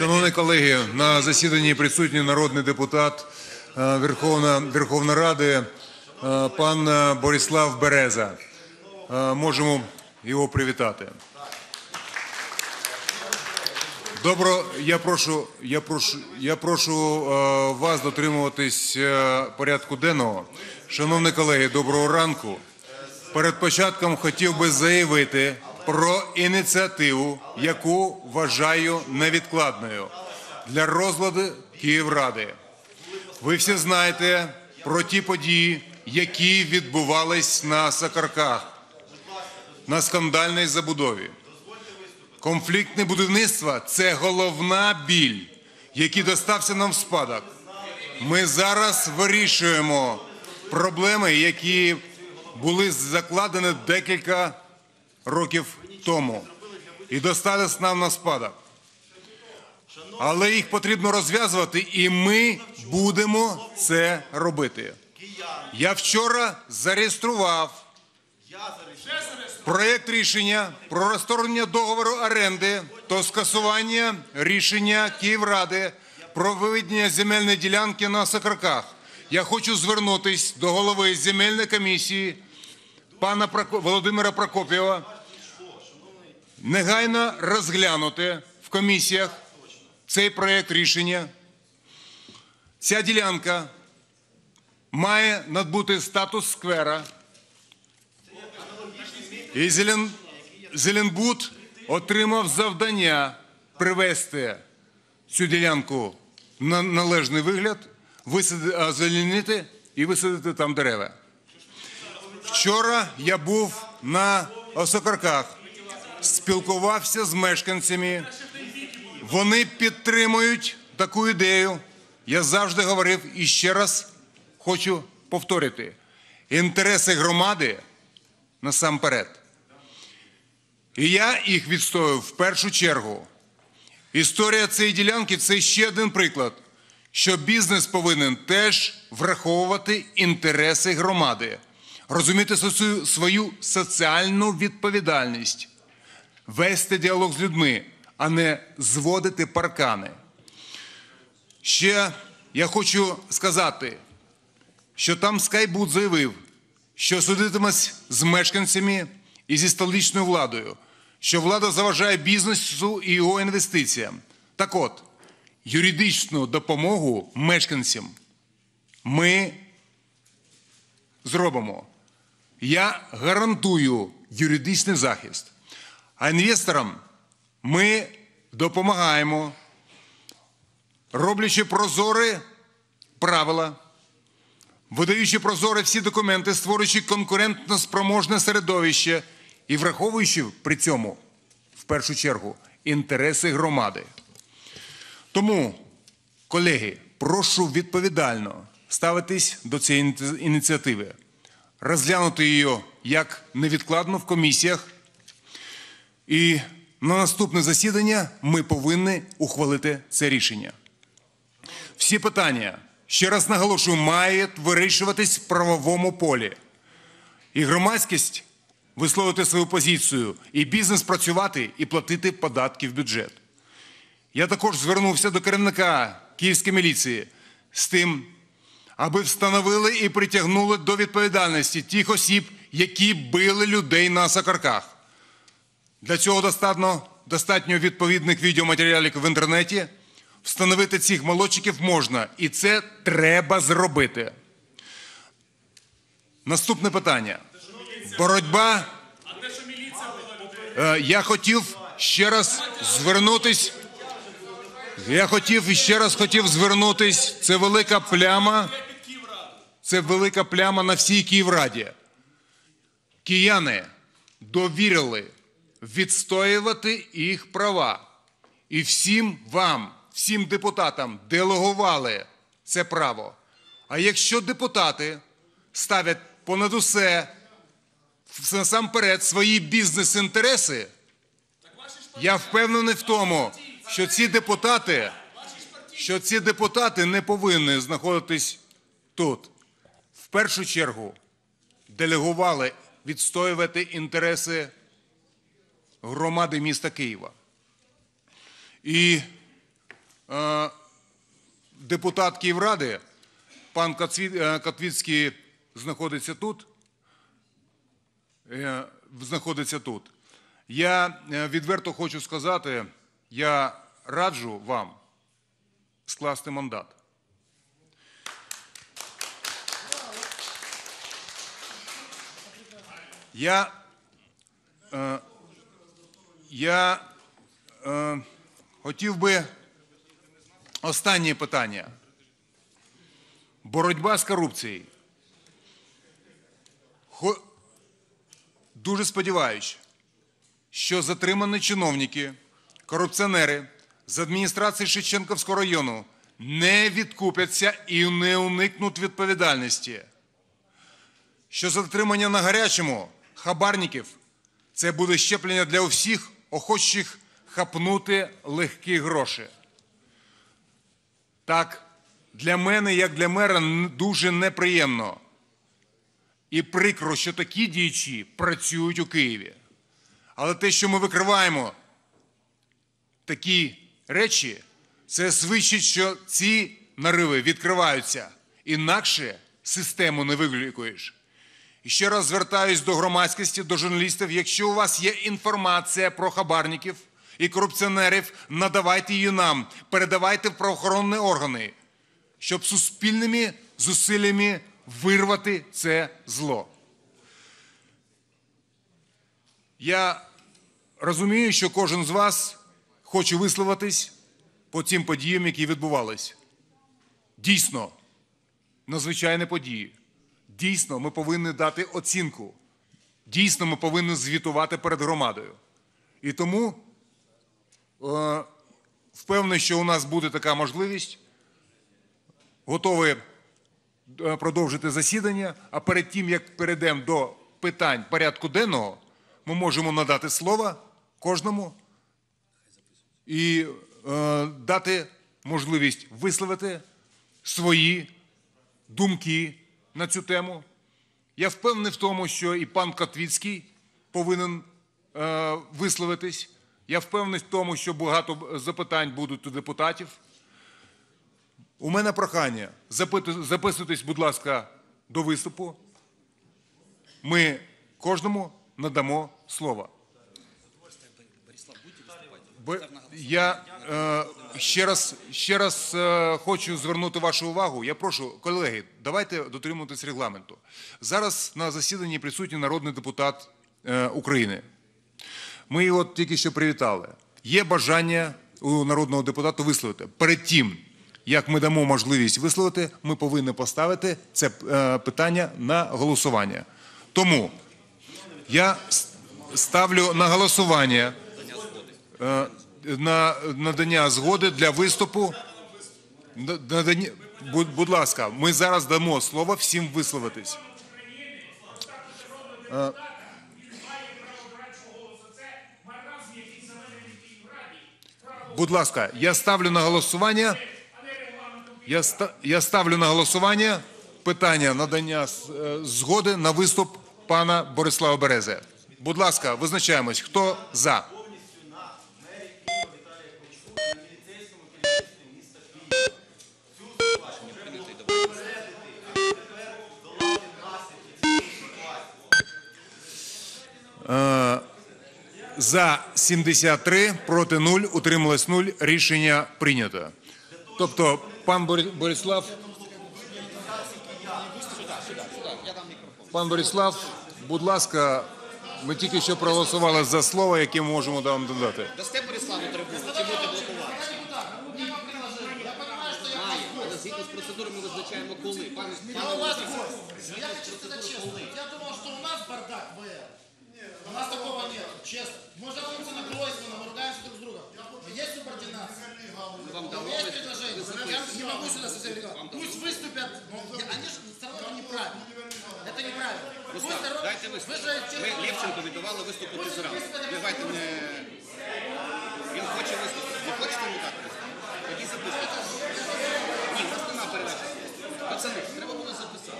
Шановні колеги, на засіданні присутній народний депутат Верховної Ради пан Борислав Береза. Можемо його привітати. Я прошу вас дотримуватись порядку денного. Шановні колеги, доброго ранку. Перед початком хотів би заявити про ініціативу, яку вважаю невідкладною для розгляду Київради. Ви всі знаєте про ті події, які відбувались на Сокарках, на скандальній забудові. Конфліктне будівництво – це головна біль, який достався нам в спадок. Ми зараз вирішуємо проблеми, які були закладені декілька років тому і достались нам на спадок. Але їх потрібно розв'язувати, і ми будемо це робити. Я вчора зареєстрував проєкт рішення про розторгнення договору оренди та скасування рішення Київради про виведення земельної ділянки на Сокарках. Я хочу звернутися до голови земельної комісії пана Володимира Прокоп'єва, негайно розглянути в комісіях цей проєкт рішення. Ця ділянка має набути статус сквера. І Зеленбуд отримав завдання привести цю ділянку на належний вигляд, озеленити і висадити там дерева. Вчора я був на Сокарках, спілкувався з мешканцями. Вони підтримують таку ідею. Я завжди говорив і ще раз хочу повторити. Інтереси громади насамперед. І я їх відстоюю в першу чергу. Історія цієї ділянки – це ще один приклад, що бізнес повинен теж враховувати інтереси громади, розуміти свою соціальну відповідальність, вести діалог з людьми, а не зводити паркани. Ще я хочу сказати, що там Скайбуд заявив, що судитимуть з мешканцями і зі столичною владою, що влада заважає бізнесу і його інвестиціям. Так от, юридичну допомогу мешканцям ми зробимо. Я гарантую юридичний захист. А інвесторам ми допомагаємо, роблячи прозорі правила, видаючи прозорі всі документи, створюючи конкурентно-спроможне середовище і враховуючи при цьому, в першу чергу, інтереси громади. Тому, колеги, прошу відповідально ставитись до цієї ініціативи, розглянути її як невідкладно в комісіях, і на наступне засідання ми повинні ухвалити це рішення. Всі питання, ще раз наголошую, мають вирішуватись в правовому полі. І громадськість висловити свою позицію, і бізнес працювати, і платити податки в бюджет. Я також звернувся до керівника Київської міліції з тим, аби встановили і притягнули до відповідальності тих осіб, які били людей на Сокарках. Для цього достатньо відповідних відеоматеріалів в інтернеті. Встановити цих молодчиків можна, і це треба зробити. Наступне питання. Боротьба. Я хотів ще раз звернутись. Це велика пляма на всій Київраді. Кияни довірили відстоювати їх права. І всім вам, всім депутатам делегували це право. А якщо депутати ставлять понад усе насамперед свої бізнес-інтереси, я впевнений в тому, що ці депутати не повинні знаходитись тут. В першу чергу делегували відстоювати інтереси громади міста Києва. І депутат Київради, пан Котвіцький, знаходиться тут. Я відверто хочу сказати, я раджу вам скласти мандат. Я хотів би останнє питання. Боротьба з корупцією. Дуже сподіваюся, що затримані чиновники, корупціонери з адміністрації Шевченківського району не відкупяться і не уникнуть відповідальності. Що затримання на гарячому хабарників – це буде щеплення для усіх охочих хапнути легкі гроші. Так, для мене, як для мера, дуже неприємно і прикро, що такі діячі працюють у Києві. Але те, що ми викриваємо такі речі, це свідчить, що ці нариви відкриваються. Інакше систему не вилікуєш. І ще раз звертаюсь до громадськості, до журналістів. Якщо у вас є інформація про хабарників і корупціонерів, надавайте її нам, передавайте в правоохоронні органи, щоб суспільними зусиллями вирвати це зло. Я розумію, що кожен з вас хоче висловитись по цим подіям, які відбувались. Дійсно, надзвичайні події. Дійсно, ми повинні дати оцінку. Дійсно, ми повинні звітувати перед громадою. І тому впевнений, що у нас буде така можливість. Готові продовжити засідання, а перед тим, як перейдемо до питань порядку денного, ми можемо надати слово кожному і дати можливість висловити свої думки на цю тему. Я впевнений в тому, що і пан Котвіцький повинен висловитись. Я впевнений в тому, що багато запитань будуть у депутатів. У мене прохання, записуйтесь, будь ласка, до виступу. Ми кожному надамо слово. Я ще раз хочу звернути вашу увагу. Я прошу, колеги, давайте дотримуватись регламенту. Зараз на засіданні присутній народний депутат України. Ми його тільки що привітали. Є бажання у народного депутата висловити. Перед тим, як ми дамо можливість висловити, ми повинні поставити це питання на голосування. Тому я ставлю на голосування на надання згоди для виступу. Будь ласка, ми зараз дамо слово всім висловитись. Будь ласка, я ставлю на голосування. Я ставлю на голосування питання надання згоди на виступ пана Борислава Берези. Будь ласка, визначаємось, хто за. За 73, проти 0, утрималось 0, рішення прийнято. Тобто, пан Борислав, будь ласка, ми тільки що проголосували за слово, яке ми можемо вам додати. Дасте Бориславу трибуну, чи будете блокувати? Має, але згідно з процедурами визначаємо коли. Пане Я хочу сказать честно, я думал, что у нас бардак ВР. У нас такого нет, честно. Можно выйти на Гройсмана, мы ругаемся друг с другом. Есть субординация. Есть предложение. Я не могу сюда со всеми ребятами. Пусть выступят. Они же все равно это неправильно. Это неправильно. Пусть народ... дайте виступити. Ми Левченко віддавали виступити зразу. Давайте не... Він хоче виступити. Не хочете йому так виступити? Тоді записуйте. Ні, у нас нема передачі. Пацани, треба було записати.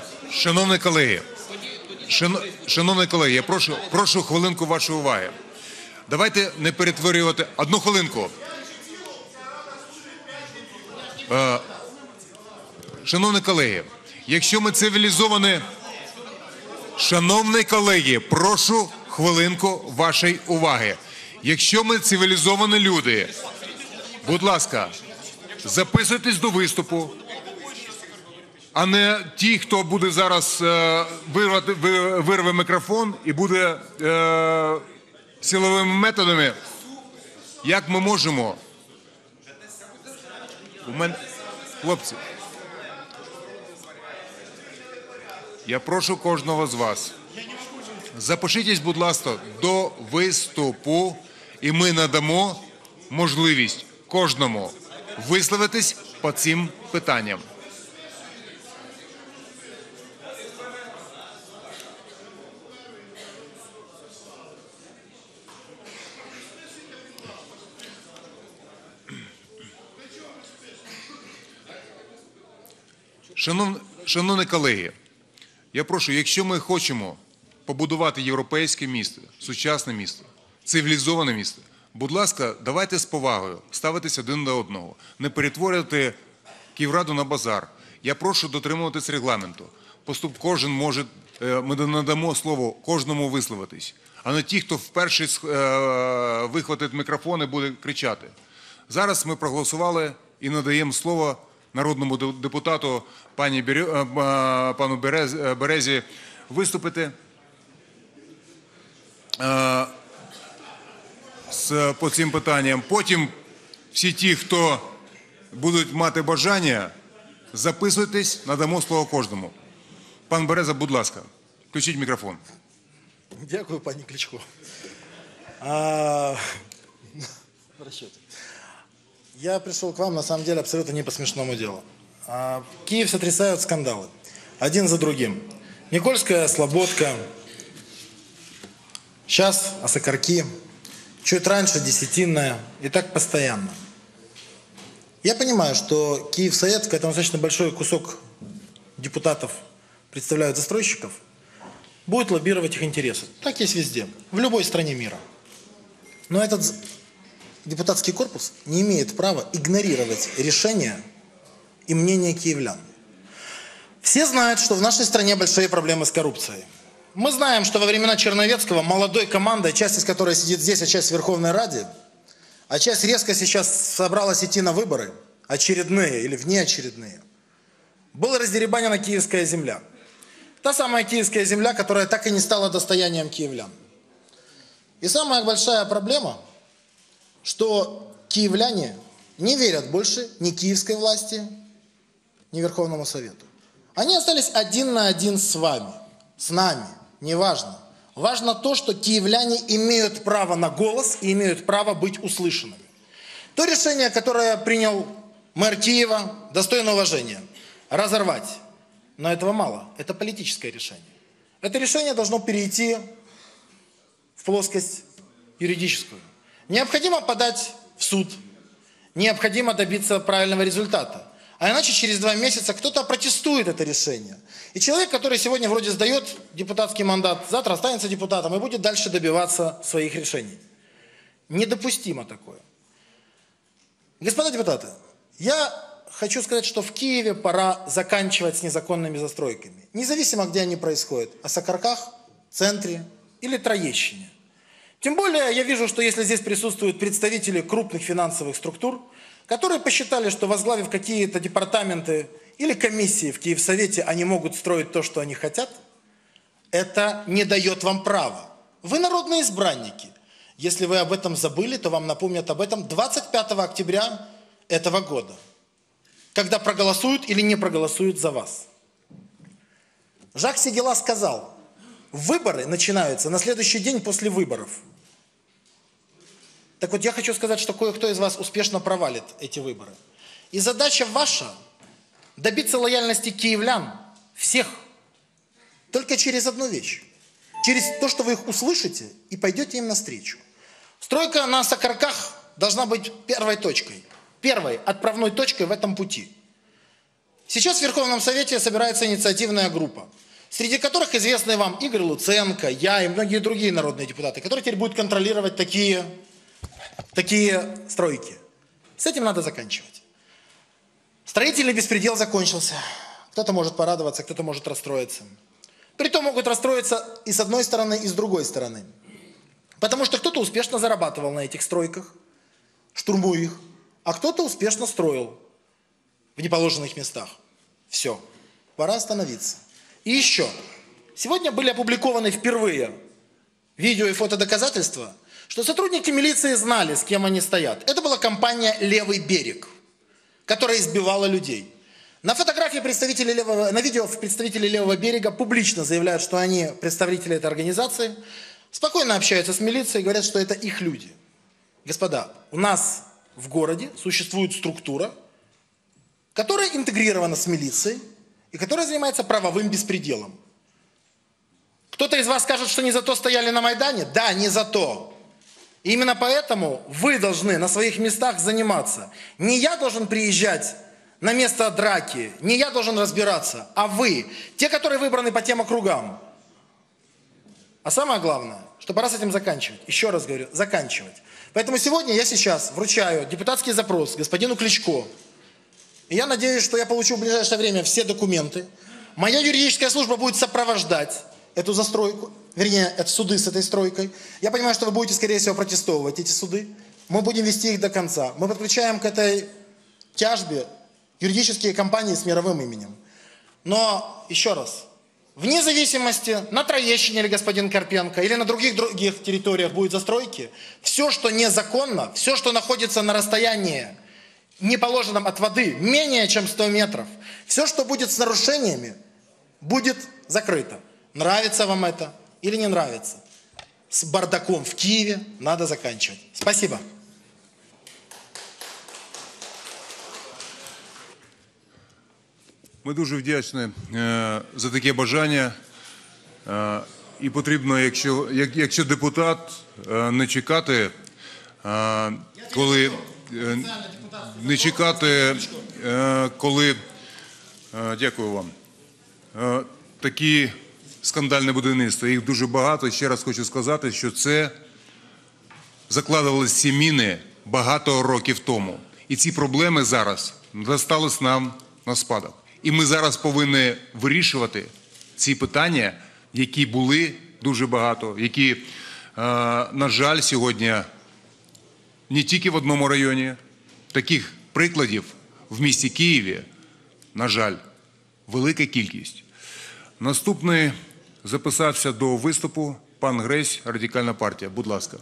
Шановні колеги, я прошу хвилинку вашої уваги. Давайте не перетворювати... Одну хвилинку. Шановні колеги, якщо ми цивілізовані... Шановні колеги, прошу хвилинку вашої уваги. Якщо ми цивілізовані люди, будь ласка, записуйтесь до виступу, а не ті, хто буде зараз вирве мікрофон і буде силовими методами. Як ми можемо? Хлопці, я прошу кожного з вас, запишітесь, будь ласка, до виступу, і ми надамо можливість кожному висловитись по цим питанням. Шановні колеги, я прошу, якщо ми хочемо побудувати європейське місто, сучасне місто, цивілізоване місто, будь ласка, давайте з повагою ставитись один до одного, не перетворювати Київраду на базар. Я прошу дотримуватись регламенту. Кожен може, ми надамо слово кожному висловитись, а не ті, хто вперше вихватить мікрофон і буде кричати. Зараз ми проголосували і надаємо слово народному депутату пану Березі виступити по цим питанням. Потім всі ті, хто будуть мати бажання, записуйтесь, надамо слово кожному. Пан Береза, будь ласка, включіть мікрофон. Дякую, пані Кличко. Я пришел к вам, на самом деле, абсолютно не по смешному делу. Киев сотрясают скандалы. Один за другим. Никольская, Слободка. Сейчас Осокорки. Чуть раньше Десятинная. И так постоянно. Я понимаю, что Киевсовет, это достаточно большой кусок депутатов, представляют застройщиков, будет лоббировать их интересы. Так есть везде. В любой стране мира. Но этот депутатский корпус не имеет права игнорировать решения и мнения киевлян. Все знают, что в нашей стране большие проблемы с коррупцией. Мы знаем, что во времена Черновецкого молодой командой, часть из которой сидит здесь, а часть в Верховной Раде, а часть резко сейчас собралась идти на выборы, очередные или внеочередные, была раздеребанена киевская земля. Та самая киевская земля, которая так и не стала достоянием киевлян. И самая большая проблема, что киевляне не верят больше ни киевской власти, ни Верховному Совету. Они остались один на один с вами, с нами, неважно. Важно то, что киевляне имеют право на голос и имеют право быть услышанными. То решение, которое принял мэр Киева, достойно уважения. Разорвать. Но этого мало. Это политическое решение. Это решение должно перейти в плоскость юридическую. Необходимо подать в суд. Необходимо добиться правильного результата. А иначе через 2 месяца кто-то опротестует это решение. И человек, который сегодня вроде сдает депутатский мандат, завтра останется депутатом и будет дальше добиваться своих решений. Недопустимо такое. Господа депутаты, я хочу сказать, что в Киеве пора заканчивать с незаконными застройками. Независимо, где они происходят. О Сокорках, центре или Троещине. Тем более я вижу, что если здесь присутствуют представители крупных финансовых структур, которые посчитали, что возглавив какие-то департаменты или комиссии в Киевсовете, они могут строить то, что они хотят, это не дает вам права. Вы народные избранники. Если вы об этом забыли, то вам напомнят об этом 25 октября этого года, когда проголосуют или не проголосуют за вас. Жак Сигела сказал, выборы начинаются на следующий день после выборов. Так вот, я хочу сказать, что кое-кто из вас успешно провалит эти выборы. И задача ваша – добиться лояльности киевлян, всех, только через одну вещь. Через то, что вы их услышите и пойдете им навстречу. Стройка на Сокорках должна быть первой точкой, первой отправной точкой в этом пути. Сейчас в Верховном Совете собирается инициативная группа, среди которых известные вам Игорь Луценко, я и многие другие народные депутаты, которые теперь будут контролировать такие стройки. С этим надо заканчивать. Строительный беспредел закончился. Кто-то может порадоваться, кто-то может расстроиться. Притом могут расстроиться и с одной стороны, и с другой стороны. Потому что кто-то успешно зарабатывал на этих стройках, штурмуя их, а кто-то успешно строил в неположенных местах. Все, пора остановиться. И еще. Сегодня были опубликованы впервые видео и фотодоказательства, что сотрудники милиции знали, с кем они стоят. Это была компания «Левый берег», которая избивала людей. На фотографии на видео представители «Левого берега» публично заявляют, что они представители этой организации, спокойно общаются с милицией и говорят, что это их люди. Господа, у нас в городе существует структура, которая интегрирована с милицией и которая занимается правовым беспределом. Кто-то из вас скажет, что не за то стояли на Майдане? Да, не за то. И именно поэтому вы должны на своих местах заниматься. Не я должен приезжать на место драки, не я должен разбираться, а вы, те, которые выбраны по тем округам. А самое главное, что пора с этим заканчивать. Еще раз говорю, заканчивать. Поэтому сегодня я сейчас вручаю депутатский запрос господину Кличко. И я надеюсь, что я получу в ближайшее время все документы. Моя юридическая служба будет сопровождать эту застройку, вернее, это суды с этой стройкой. Я понимаю, что вы будете, скорее всего, протестовывать эти суды. Мы будем вести их до конца. Мы подключаем к этой тяжбе юридические компании с мировым именем. Но, еще раз, вне зависимости, на Троещине или господин Карпенко, или на других территориях будет застройки, все, что незаконно, все, что находится на расстоянии, не положенном от воды, менее чем 100 метров, все, что будет с нарушениями, будет закрыто. Нравится вам это или не нравится? С бардаком в Киеве надо заканчивать. Спасибо. Ми дуже вдячні за таке бажання. І потрібно, якщо депутат, не чекати, дякую вам, такі скандальне будівництво, їх дуже багато. Ще раз хочу сказати, що це закладувалися ці міни багато років тому. І ці проблеми зараз достались нам на спадок. І ми зараз повинні вирішувати ці питання, які були дуже багато, які, на жаль, сьогодні не тільки в одному районі, таких прикладів в місті Києві, на жаль, велика кількість. Наступний записався до виступу пан Гресь, Радикальна партія. Будь ласка.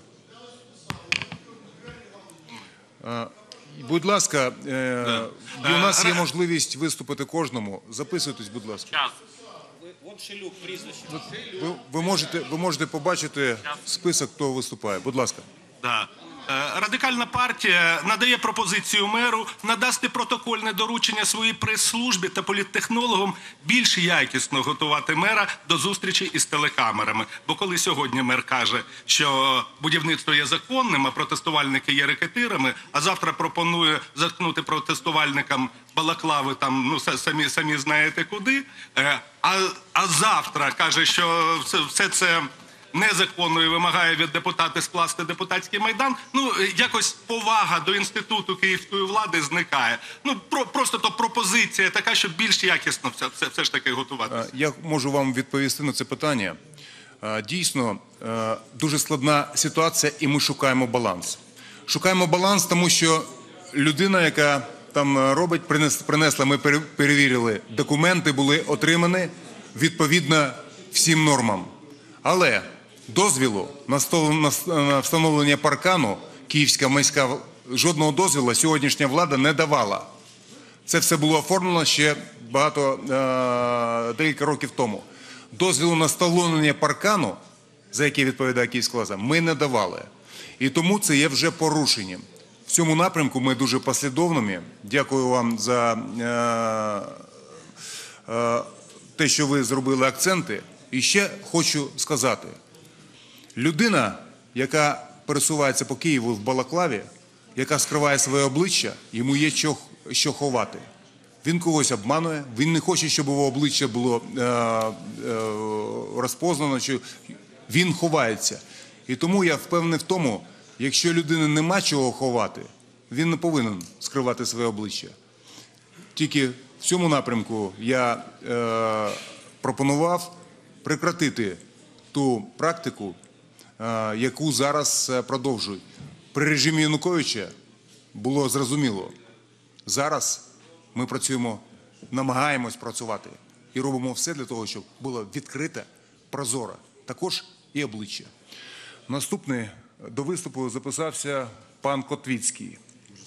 Будь ласка, у нас є можливість виступити кожному. Записуйтесь, будь ласка. Вон Шелюк, прізвище. Ви можете побачити список, хто виступає. Будь ласка. Да. Радикальна партія надає пропозицію меру надасти протокольне доручення своїй прес-службі та політтехнологам більш якісно готувати мера до зустрічі із телекамерами. Бо коли сьогодні мер каже, що будівництво є законним, а протестувальники є рекетирами, а завтра пропонує заткнути протестувальникам балаклави там, ну самі знаєте куди, а завтра каже, що все це незаконно і вимагає від депутата скласти депутатський майдан, ну, якось повага до інституту київської влади зникає. Ну, просто то пропозиція така, щоб більш якісно все ж таки готуватися. Я можу вам відповісти на це питання. Дійсно, дуже складна ситуація, і ми шукаємо баланс. Шукаємо баланс, тому що людина, яка там робить, принесла, ми перевірили, документи були отримані відповідно всім нормам. Але дозвілу на встановлення паркану Київська міська жодного дозвілу сьогоднішня влада не давала. Це все було оформлено ще декілька років тому. Дозвілу на встановлення паркану, за який відповідає Київська влада, ми не давали. І тому це є вже порушенням. В цьому напрямку ми дуже послідовними. Дякую вам за те, що ви зробили акценти. І ще хочу сказати, людина, яка пересувається по Києву в балаклаві, яка скриває своє обличчя, йому є що ховати. Він когось обманує, він не хоче, щоб його обличчя було розпознано, він ховається. І тому я впевнений в тому, якщо людини нема чого ховати, він не повинен скривати своє обличчя. тільки в цьому напрямку я пропонував прекратити ту практику, яку зараз продовжують. При режимі Януковича було зрозуміло. Зараз ми працюємо, намагаємось працювати і робимо все для того, щоб було відкрите, прозоро, також і обличчя. Наступний до виступу записався пан Котвіцький.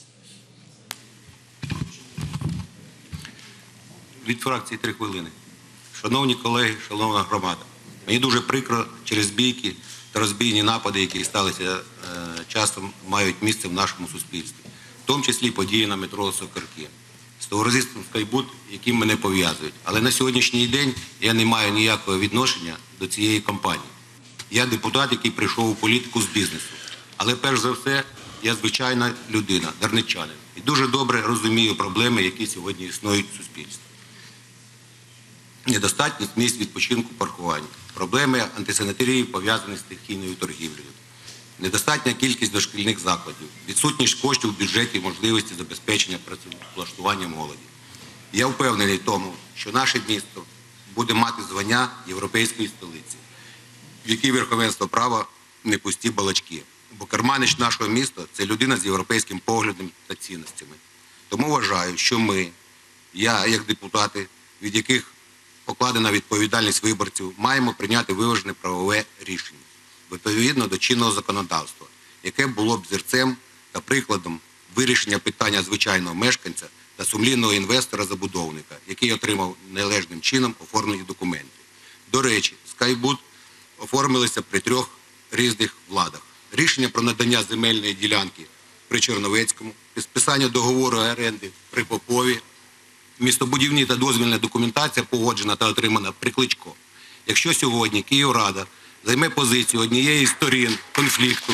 Від фракції 3 хвилини. Шановні колеги, шановна громада, мені дуже прикро через бійки та розбійні напади, які сталися часом, мають місце в нашому суспільстві, в тому числі події на метро Сокирки, з товариством «Скайбуд», яким мене пов'язують. Але на сьогоднішній день я не маю ніякого відношення до цієї кампанії. Я депутат, який прийшов у політику з бізнесу. Але перш за все, я звичайна людина, дарничанин. І дуже добре розумію проблеми, які сьогодні існують в суспільстві. Недостатність місць відпочинку, паркування, проблеми антисанітарії, пов'язані з стихійною торгівлею, недостатня кількість дошкільних закладів, відсутність коштів в бюджеті, можливості забезпечення працевлаштування молоді. Я впевнений в тому, що наше місто буде мати звання європейської столиці, в якій верховенство права не пусті балачки. Бо керманич нашого міста – це людина з європейським поглядом та цінностями. Тому вважаю, що ми, я як депутати, від яких покладена відповідальність виборців, маємо прийняти виважене правове рішення, відповідно до чинного законодавства, яке було б зірцем та прикладом вирішення питання звичайного мешканця та сумлінного інвестора-забудовника, який отримав належним чином оформлені документи. До речі, «Скайбуд» оформилися при 3 різних владах. Рішення про надання земельної ділянки при Черновецькому, підписання договору оренди при Попові, містобудівні та дозвільна документація погоджена та отримана при Кличко. Якщо сьогодні Київрада займе позицію однієї з сторін конфлікту,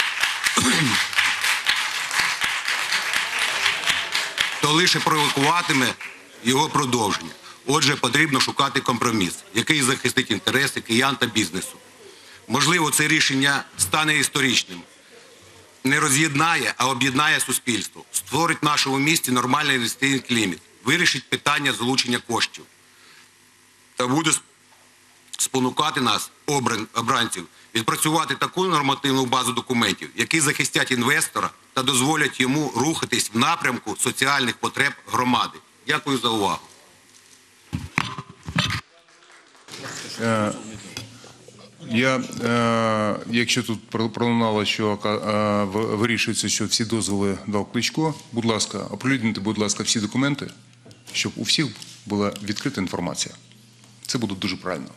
то лише провокуватиме його продовження. Отже, потрібно шукати компроміс, який захистить інтереси киян та бізнесу. Можливо, це рішення стане історичним. Не роз'єднає, а об'єднає суспільство. Створить в нашому місті нормальний інвестиційний клімат. Вирішить питання залучення коштів. Та буде спонукати нас, обранців, відпрацювати таку нормативну базу документів, які захистять інвестора та дозволять йому рухатись в напрямку соціальних потреб громади. Дякую за увагу. Якщо тут пролунало, що вирішується, що всі дозволи дав Кличко, будь ласка, оприлюдніть, будь ласка, всі документи, щоб у всіх була відкрита інформація. Це буде дуже правильно.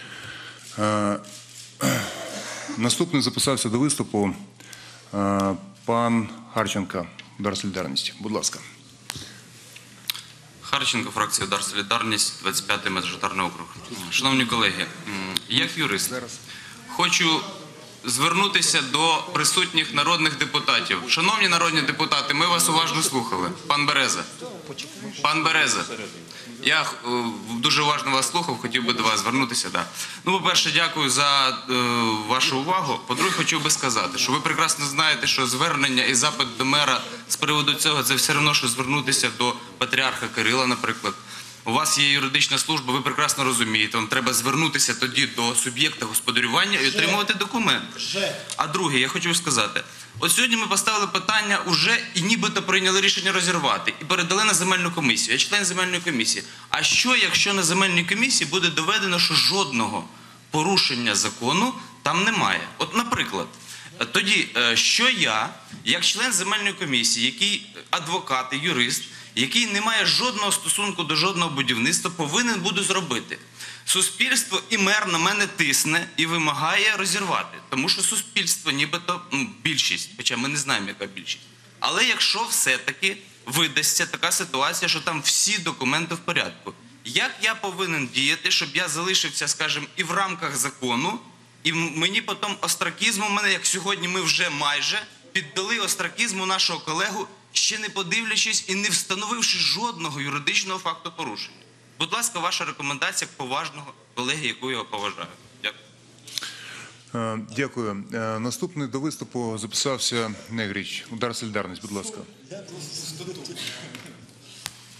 Наступний записався до виступу пан Харченко, Удар Солідарності. Будь ласка. Харченко, фракція «Удар Солідарність», 25-й мажоритарний округ. Шановні колеги, як юрист, хочу звернутися до присутніх народних депутатів. Шановні народні депутати, ми вас уважно слухали. Пан Береза. Пан Береза. Я дуже уважно вас слухав, хотів би до вас звернутися. Да. Ну, по-перше, дякую за вашу увагу. По-друге, хотів би сказати, що ви прекрасно знаєте, що звернення і запит до мера з приводу цього – це все одно, що звернутися до патріарха Кирила, наприклад. У вас є юридична служба, ви прекрасно розумієте, вам треба звернутися тоді до суб'єкта господарювання і отримувати документ. А друге, я хочу сказати, от сьогодні ми поставили питання уже і нібито прийняли рішення розірвати і передали на земельну комісію. Я член земельної комісії. А що, якщо на земельній комісії буде доведено, що жодного порушення закону там немає? От, наприклад, тоді, що я, як член земельної комісії, який адвокат і юрист, який не має жодного стосунку до жодного будівництва, повинен буду зробити? Суспільство і мер на мене тисне і вимагає розірвати. Тому що суспільство нібито, більшість, хоча ми не знаємо, яка більшість. Але якщо все-таки видасться така ситуація, що там всі документи в порядку, як я повинен діяти, щоб я залишився, скажімо, і в рамках закону, і мені потім остракізму, мене, як сьогодні ми вже майже піддали остракізму нашого колегу, ще не подивлячись і не встановивши жодного юридичного факту порушення. Будь ласка, ваша рекомендація як поважного колеги, яку я поважаю. Дякую. Дякую. Наступний до виступу записався Негріч. Удар Солідарність, будь ласка.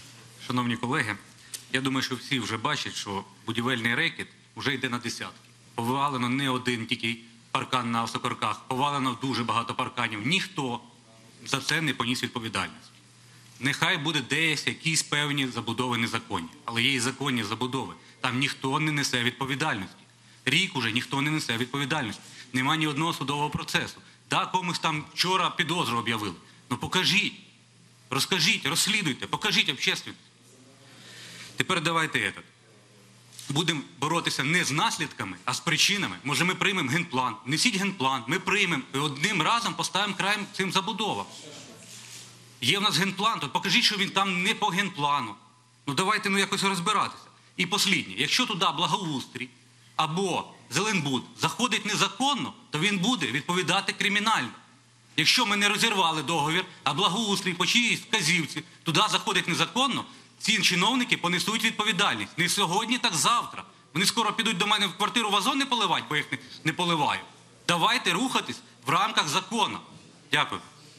Шановні колеги, я думаю, що всі вже бачать, що будівельний рекет вже йде на десятки. Повалено не один тільки паркан на Осокорках, повалено дуже багато парканів. Ніхто за це не поніс відповідальність. Нехай буде десь якісь певні забудови незаконні, але є і законні забудови. Там ніхто не несе відповідальності. Рік уже ніхто не несе відповідальності. Нема ні одного судового процесу. Да, комусь там вчора підозру об'явили. Ну покажіть, розкажіть, розслідуйте, покажіть общественності. Тепер давайте этот. Будемо боротися не з наслідками, а з причинами. Може ми приймемо генплан. Несіть генплан, ми приймемо і одним разом поставимо край цим забудовам. Є в нас генплан, то покажіть, що він там не по генплану. Ну давайте якось розбиратися. І посліднє, якщо туди благоустрій або Зеленбуд заходить незаконно, то він буде відповідати кримінально. Якщо ми не розірвали договір, а благоустрій по чиїсь вказівці туди заходить незаконно, ці чиновники понесуть відповідальність. Не сьогодні, так завтра. Вони скоро підуть до мене в квартиру вазон не поливати, бо їх не поливаю. Давайте рухатись в рамках закону. Дякую.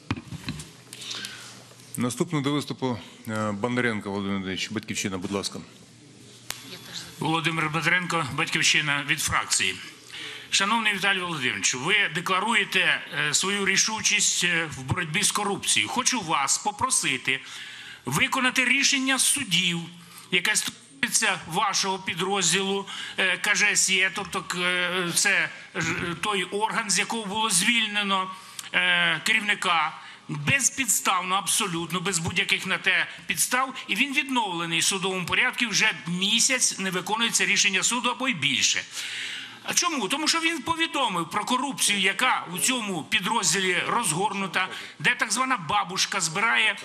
Наступний до виступу Бондаренко Володимир Андрійович, Батьківщина, будь ласка. Володимир Бондаренко, Батьківщина від фракції. Шановний Віталій Володимирович, ви декларуєте свою рішучість в боротьбі з корупцією. Хочу вас попросити виконати рішення судів, яке стосується вашого підрозділу КЖСЄ, тобто це той орган, з якого було звільнено керівника, безпідставно, абсолютно, без будь-яких на те підстав, і він відновлений в судовому порядку, вже місяць не виконується рішення суду або й більше. А чому? Тому що він повідомив про корупцію, яка у цьому підрозділі розгорнута, де так звана бабушка збирає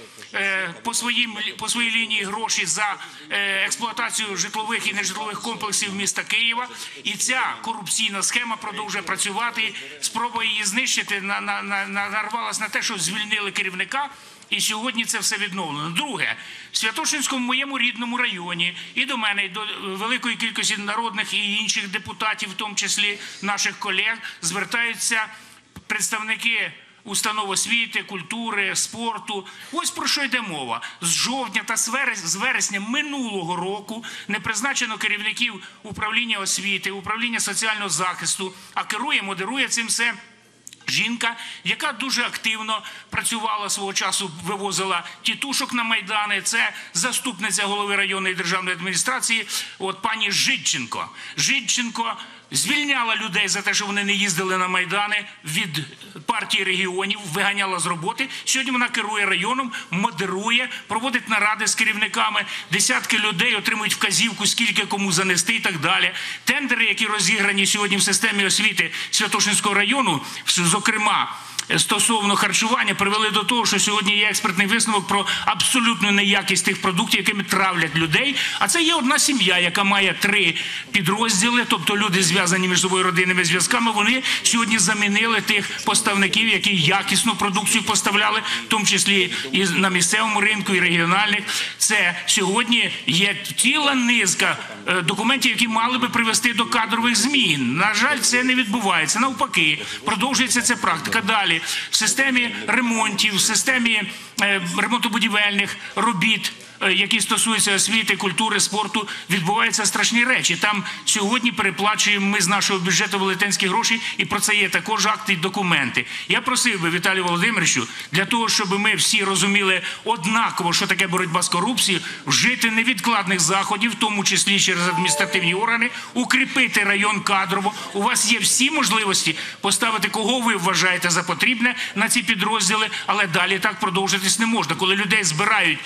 по своїй лінії гроші за експлуатацію житлових і нежитлових комплексів міста Києва. І ця корупційна схема продовжує працювати. Спроба її знищити нарвалась на те, що звільнили керівника. І сьогодні це все відновлено. Друге, в Святошинському, моєму рідному районі, і до мене, і до великої кількості народних і інших депутатів, в тому числі наших колег, звертаються представники установ освіти, культури, спорту. Ось про що йде мова. З жовтня та з вересня минулого року не призначено керівників управління освіти, управління соціального захисту, а керує, модерує цим все жінка, яка дуже активно працювала свого часу, вивозила тітушок на Майдани. Це заступниця голови районної державної адміністрації, пані Жидченко. Жидченко звільняла людей за те, що вони не їздили на Майдани, від партії регіонів, виганяла з роботи. Сьогодні вона керує районом, модерує, проводить наради з керівниками. Десятки людей отримують вказівку, скільки кому занести і так далі. Тендери, які розіграні сьогодні в системі освіти Святошинського району, зокрема, стосовно харчування, привели до того, що сьогодні є експертний висновок про абсолютну неякість тих продуктів, якими травлять людей. А це є одна сім'я, яка має 3 підрозділи, тобто люди зв'язані між собою родинними зв'язками. Вони сьогодні замінили тих поставників, які якісну продукцію поставляли, в тому числі і на місцевому ринку, і регіональних. Це сьогодні є ціла низка документів, які мали би привести до кадрових змін. На жаль, це не відбувається. Навпаки, продовжується ця практика. Далі. В системі ремонтів, в системі ремонтобудівельних робіт, які стосуються освіти, культури, спорту, відбуваються страшні речі. Там сьогодні переплачуємо ми з нашого бюджету велетенські гроші, і про це є також акти і документи. Я просив би, Віталію Володимировичу, для того, щоб ми всі розуміли однаково, що таке боротьба з корупцією, вжити невідкладних заходів, в тому числі через адміністративні органи, укріпити район кадрово. У вас є всі можливості поставити, кого ви вважаєте за потрібне на ці підрозділи, але далі так продовжитись не можна. Коли людей збирають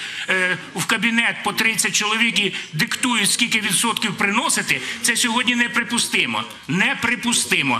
в кабінет по 30 чоловік і диктують, скільки відсотків приносити, це сьогодні неприпустимо. Неприпустимо.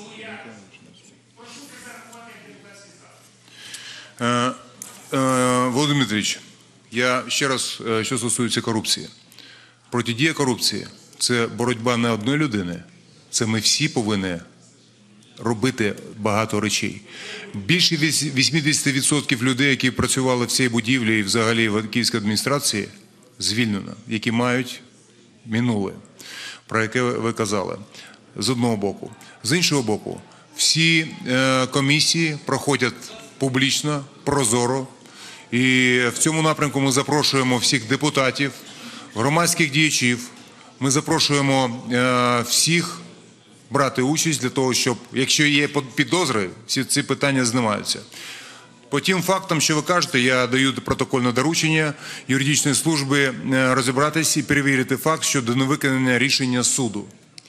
Володимир Дмитрович, я ще раз, що стосується корупції. Протидія корупції – це боротьба не одної людини, це ми всі повинні робити багато речей. Більше 80% людей, які працювали в цій будівлі і взагалі в Київській адміністрації, звільнено, які мають минуле, про яке ви казали, з одного боку. З іншого боку, всі комісії проходять публічно, прозоро, І в цьому напрямку ми запрошуємо всіх депутатів, громадських діячів. Ми запрошуємо всіх брати участь для того, щоб, якщо є підозри, всі ці питання знімаються. По тим фактам, що ви кажете, я даю протокольне доручення юридичної служби розібратись і перевірити факт щодо невиконання рішення суду.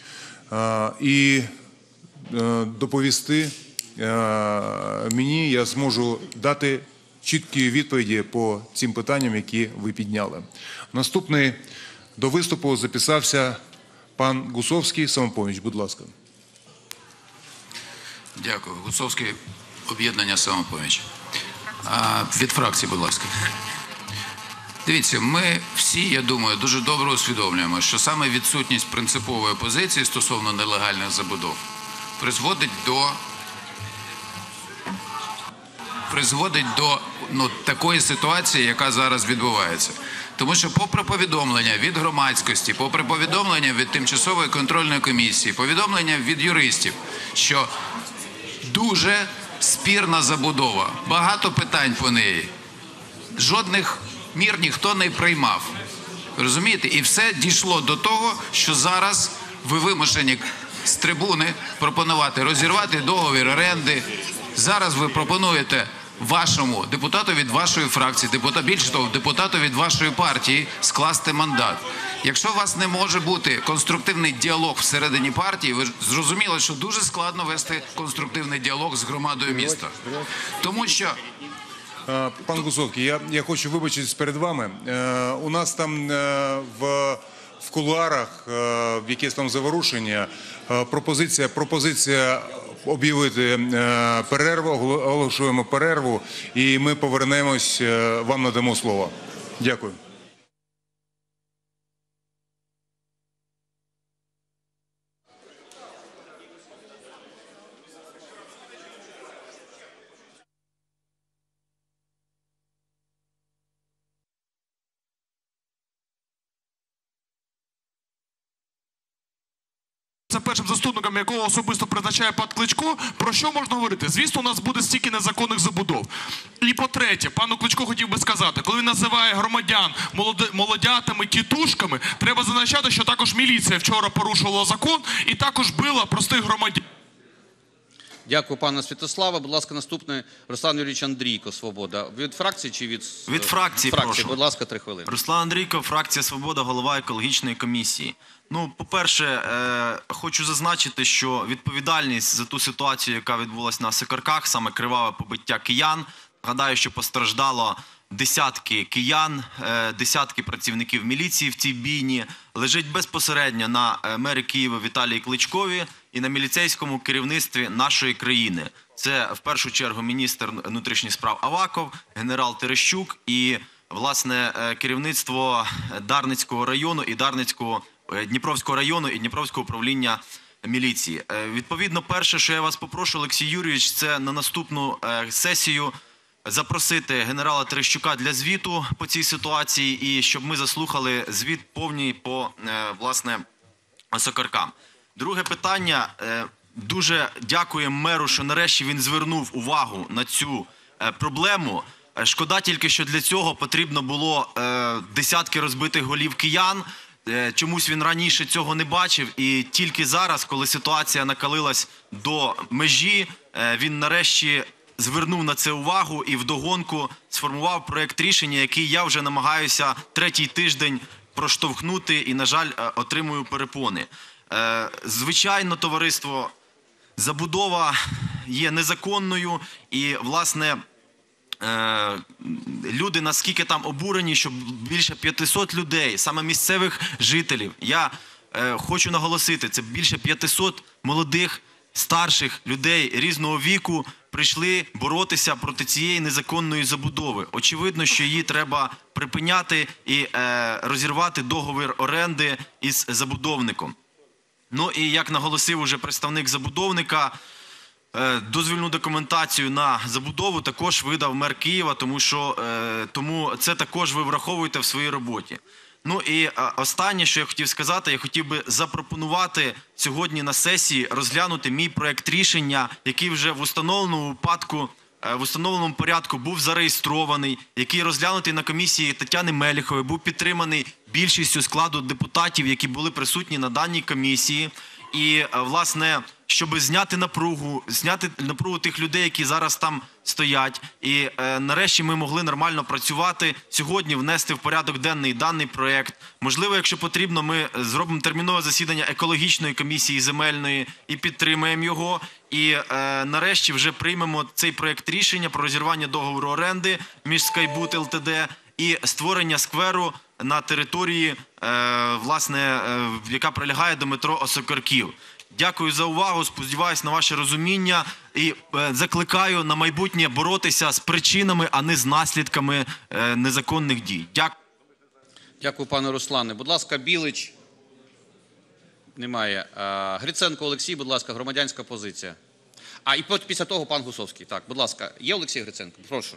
І доповісти мені, я зможу дати чіткі відповіді по цим питанням, які ви підняли. Наступний до виступу записався пан Гусовський, «Самопоміч». Будь ласка. Дякую. Гусовський, об'єднання «Самопоміч». Від фракції, будь ласка. Дивіться, ми всі, я думаю, дуже добре усвідомлюємо, що саме відсутність принципової позиції стосовно нелегальних забудов призводить до такої ситуації, яка зараз відбувається. Тому що попри повідомлення від громадськості, попри повідомлення від Тимчасової контрольної комісії, повідомлення від юристів, що дуже спірна забудова, багато питань по неї, жодних мір ніхто не приймав. Розумієте? І все дійшло до того, що зараз ви вимушені з трибуни пропонувати розірвати договір оренди. Зараз ви пропонуєте вашому депутату від вашої фракції, більше того, депутату від вашої партії скласти мандат. Якщо у вас не може бути конструктивний діалог всередині партії, ви зрозуміли, що дуже складно вести конструктивний діалог з громадою міста. Тому що... Пан Гусовський, я хочу вибачитись перед вами. У нас там в кулуарах якесь там заворушення, пропозиція об'явити перерву, оголошуємо перерву і ми повернемось, вам надамо слово. Дякую. Це першим заступником, якого особисто призначає пан Кличко, про що можна говорити? Звісно, у нас буде стільки незаконних забудов. І по-третє, пану Кличко хотів би сказати, коли він називає громадян молодятами, тітушками, треба зазначати, що також міліція вчора порушувала закон і також била простих громадян. Дякую, пане Святославе. Будь ласка, наступний Руслан Юрійович Андрійко, «Свобода». Від фракції чи від... Від фракції, прошу. Будь ласка, 3 хвилини. Руслан Андрійко, фракція «Свобода», голова екологічної комісії. Ну, по-перше, хочу зазначити, що відповідальність за ту ситуацію, яка відбулася на Сокарках, саме криваве побиття киян, гадаю, що постраждало десятки киян, десятки працівників міліції в цій бійні, лежить безпосередньо на мері Києва Віталії Кличкові і на міліцейському керівництві нашої країни. Це, в першу чергу, міністр внутрішніх справ Аваков, генерал Терещук і, власне, керівництво Дарницького району і Дніпровського району і Дніпровського управління міліції. Відповідно, перше, що я вас попрошу, Олексій Юрійович, це на наступну сесію запросити генерала Терещука для звіту по цій ситуації і щоб ми заслухали звіт повний по, власне, Сокаркам. Друге питання. Дуже дякуємо меру, що нарешті він звернув увагу на цю проблему. Шкода тільки, що для цього потрібно було десятки розбитих голів киян. Чомусь він раніше цього не бачив і тільки зараз, коли ситуація накалилась до межі, він нарешті звернув на це увагу і вдогонку сформував проєкт рішення, який я вже намагаюся 3-й тиждень проштовхнути і, на жаль, отримую перепони. Звичайно, товариство, забудова є незаконною і, власне, люди наскільки там обурені, що більше 500 людей, саме місцевих жителів, я хочу наголосити, це більше 500 молодих, старших людей різного віку прийшли боротися проти цієї незаконної забудови. Очевидно, що її треба припиняти і розірвати договір оренди із забудовником. Ну і як наголосив уже представник забудовника, дозвільну документацію на забудову також видав мер Києва, тому це також ви враховуєте в своїй роботі. Ну і останнє, що я хотів сказати, я хотів би запропонувати сьогодні на сесії розглянути мій проєкт рішення, який вже в установленому випадку в установленому порядку був зареєстрований, який розглянутий на комісії Тетяни Меліхової, був підтриманий більшістю складу депутатів, які були присутні на даній комісії. І, власне, щоб зняти напругу тих людей, які зараз там стоять. І нарешті ми могли нормально працювати, сьогодні внести в порядок денний даний проєкт. Можливо, якщо потрібно, ми зробимо термінове засідання екологічної комісії земельної і підтримаємо його. І нарешті вже приймемо цей проєкт рішення про розірвання договору оренди між Скайбут ЛТД і створення скверу на території, власне, яка прилягає до метро Осокорків. Дякую за увагу, сподіваюся на ваше розуміння і закликаю на майбутнє боротися з причинами, а не з наслідками незаконних дій. Дякую. Дякую, пане Руслане. Будь ласка, Білич. Немає. Гриценко Олексій, будь ласка, громадянська позиція. І після того пан Гусовський. Так, будь ласка. Є Олексій Гриценко? Прошу.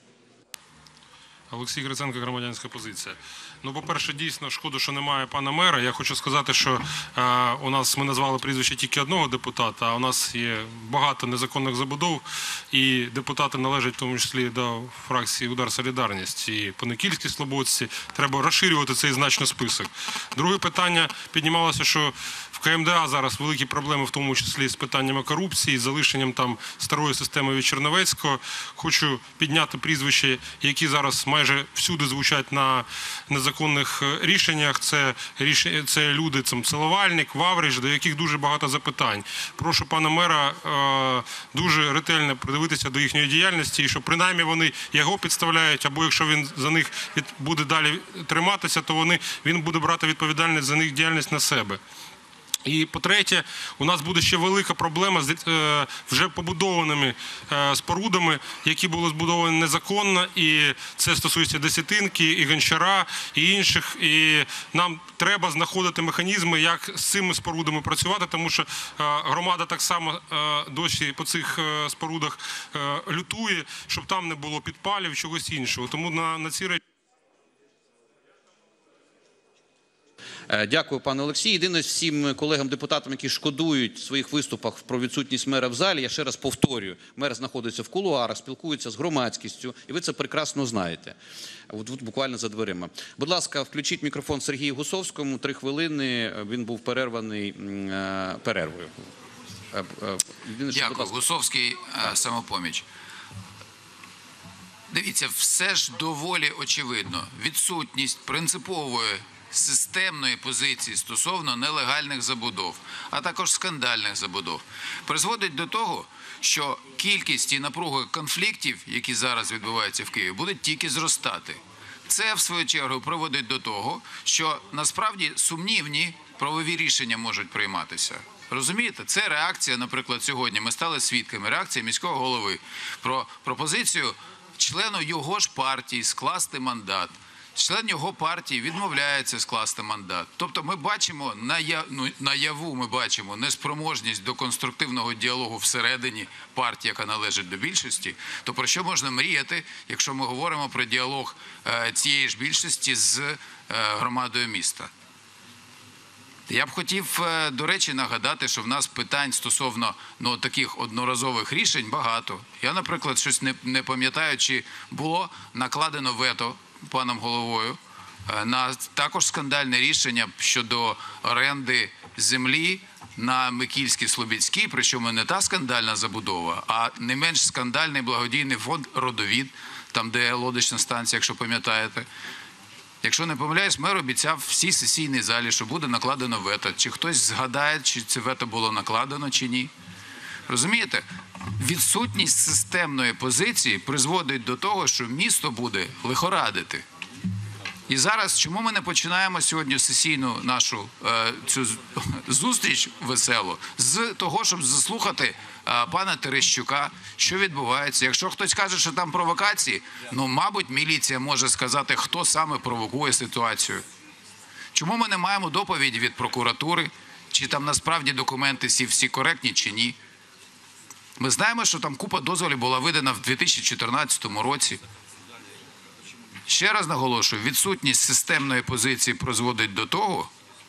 Олексій Гриценко, громадянська позиція. Ну, по-перше, дійсно, шкода, що немає пана мера. Я хочу сказати, що у нас, ми назвали прізвище тільки одного депутата, а у нас є багато незаконних забудов, і депутати належать в тому числі до фракції «Удар Солідарність». І по Никільській Слободці треба розширювати цей значно список. Друге питання піднімалося, що в КМДА зараз великі проблеми, в тому числі з питаннями корупції, з залишенням там старої системи від Черновецького. Хочу підняти прізвища, які зараз майже всюди звучать на незаконних рішеннях. Це люди, Целовальник, Ваврич, до яких дуже багато запитань. Прошу пана мера дуже ретельно придивитися до їхньої діяльності, і що принаймні вони його підставляють, або якщо він за них буде далі триматися, то він буде брати відповідальність за них діяльність на себе. І по-третє, у нас буде ще велика проблема з вже побудованими спорудами, які були збудовані незаконно, і це стосується Десятинки, і Гончара, і інших. І нам треба знаходити механізми, як з цими спорудами працювати, тому що громада так само досі по цих спорудах лютує, щоб там не було підпалів, чогось іншого. Тому на ці речі... Дякую, пане Олексій. Єдине, всім колегам-депутатам, які шкодують в своїх виступах про відсутність мера в залі, я ще раз повторюю, мер знаходиться в кулуарах, спілкується з громадськістю, і ви це прекрасно знаєте. От буквально за дверима. Будь ласка, включіть мікрофон Сергію Гусовському, 3 хвилини, він був перерваний перервою. Дякую. Гусовський, «Самопоміч». Дивіться, все ж доволі очевидно. Відсутність принципової системної позиції стосовно нелегальних забудов, а також скандальних забудов, призводить до того, що кількість і напруга конфліктів, які зараз відбуваються в Києві, буде тільки зростати. Це, в свою чергу, приводить до того, що насправді сумнівні правові рішення можуть прийматися. Розумієте? Це реакція, наприклад, сьогодні ми стали свідками реакції міського голови про пропозицію члену його ж партії скласти мандат. Член його партії відмовляється скласти мандат. Тобто ми бачимо, наяву ми бачимо неспроможність до конструктивного діалогу всередині партії, яка належить до більшості. То про що можна мріяти, якщо ми говоримо про діалог цієї ж більшості з громадою міста? Я б хотів, до речі, нагадати, що в нас питань стосовно таких одноразових рішень багато. Я, наприклад, щось не пам'ятаю, чи було накладено вето паном головою на також скандальне рішення щодо оренди землі на Микільській-Слобідській, причому не та скандальна забудова, а не менш скандальний благодійний фонд «Родовід», там де лодочна станція, якщо пам'ятаєте. Якщо не помиляюсь, мер обіцяв всій сесійній залі, що буде накладено вето. Чи хтось згадає, чи це вето було накладено, чи ні? Розумієте? Відсутність системної позиції призводить до того, що місто буде лихорадити. І зараз, чому ми не починаємо сьогодні сесійну нашу цю зустріч веселу з того, щоб заслухати пана Терещука, що відбувається. Якщо хтось каже, що там провокації, мабуть, міліція може сказати, хто саме провокує ситуацію. Чому ми не маємо доповіді від прокуратури, чи там насправді документи всі коректні, чи ні? Ми знаємо, що там купа дозволів була видана в 2014 році. Ще раз наголошую, відсутність системної позиції призводить до того,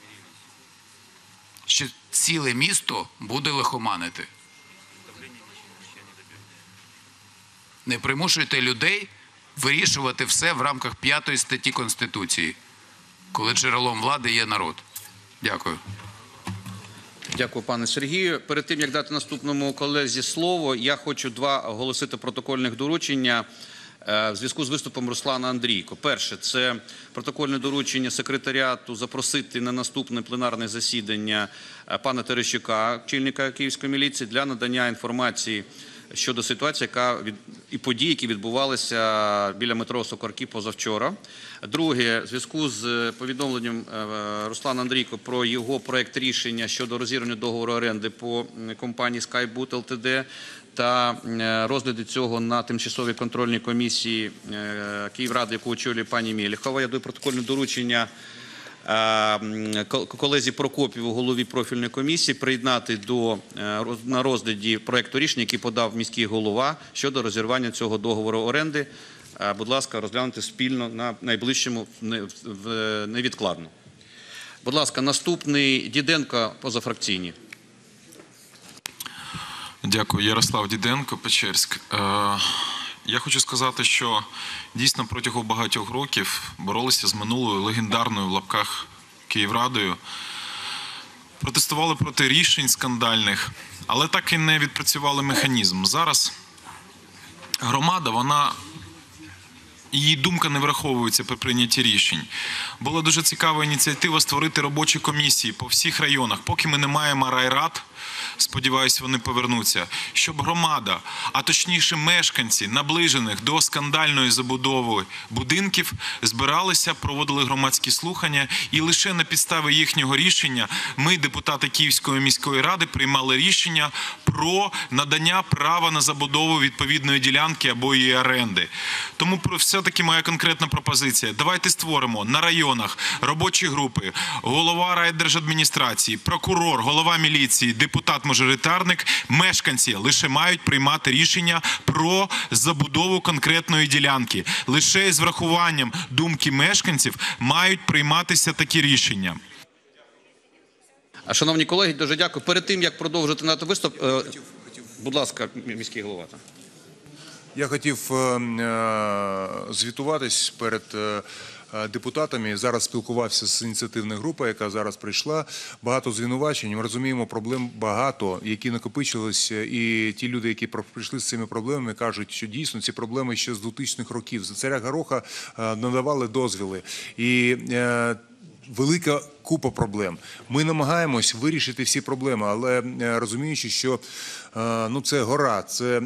що ціле місто буде лихоманити. Не примушуйте людей вирішувати все в рамках 5 статті Конституції, коли джерелом влади є народ. Дякую. Дякую, пане Сергію. Перед тим, як дати наступному колезі слово, я хочу оголосити протокольних доручення в зв'язку з виступом Руслана Андрійко. Перше, це протокольне доручення секретаріату запросити на наступне пленарне засідання пана Терещука, очільника Київської міліції, для надання інформації щодо ситуації і подій, які відбувалися біля метро Сокорки позавчора. Друге, в зв'язку з повідомленням Руслана Андрійко про його проект рішення щодо розірвання договору оренди по компанії SkyBoot Ltd. Та розгляду цього на тимчасовій контрольній комісії Київради, яку очолює пані Мєліхова. Я даю протокольне доручення колезі Прокопіву, голові профільної комісії, приєднати на розгляді проекту рішення, який подав міський голова щодо розірвання цього договору оренди. Будь ласка, розглянути спільно на найближчому невідкладно. Будь ласка, наступний Діденко, позафракційні. Дякую. Ярослав Діденко, Печерськ. Я хочу сказати, що дійсно протягом багатьох років боролися з минулою легендарною в лапках Київрадою, протестували проти рішень скандальних, але так і не відпрацювали механізм. Зараз громада, її думка не враховується при прийнятті рішень. Була дуже цікава ініціатива створити робочі комісії по всіх районах. Поки ми не маємо райрад, сподіваюся, вони повернуться, щоб громада, а точніше мешканці, наближених до скандальної забудови будинків, збиралися, проводили громадські слухання, і лише на підставі їхнього рішення ми, депутати Київської міської ради, приймали рішення про надання права на забудову відповідної ділянки або її оренди. Тому все-таки моя конкретна пропозиція. Давайте створимо на районах робочі групи, голова райдержадміністрації, прокурор, голова міліції, депутат-мажоритарник, мешканці лише мають приймати рішення про забудову конкретної ділянки. Лише з врахуванням думки мешканців мають прийматися такі рішення. Шановні колеги, дуже дякую. Перед тим, як продовжити наш виступ, будь ласка, міський голова. Я хотів звітуватись перед депутатами. Зараз спілкувався з ініціативною групою, яка зараз прийшла. Багато звинувачень. Ми розуміємо, проблем багато, які накопичилися. І ті люди, які прийшли з цими проблемами, кажуть, що дійсно ці проблеми ще з 2000-х років. За царя Гороха надавали дозвіли. І велика купа проблем. Ми намагаємось вирішити всі проблеми, але розуміючи, що це гора, це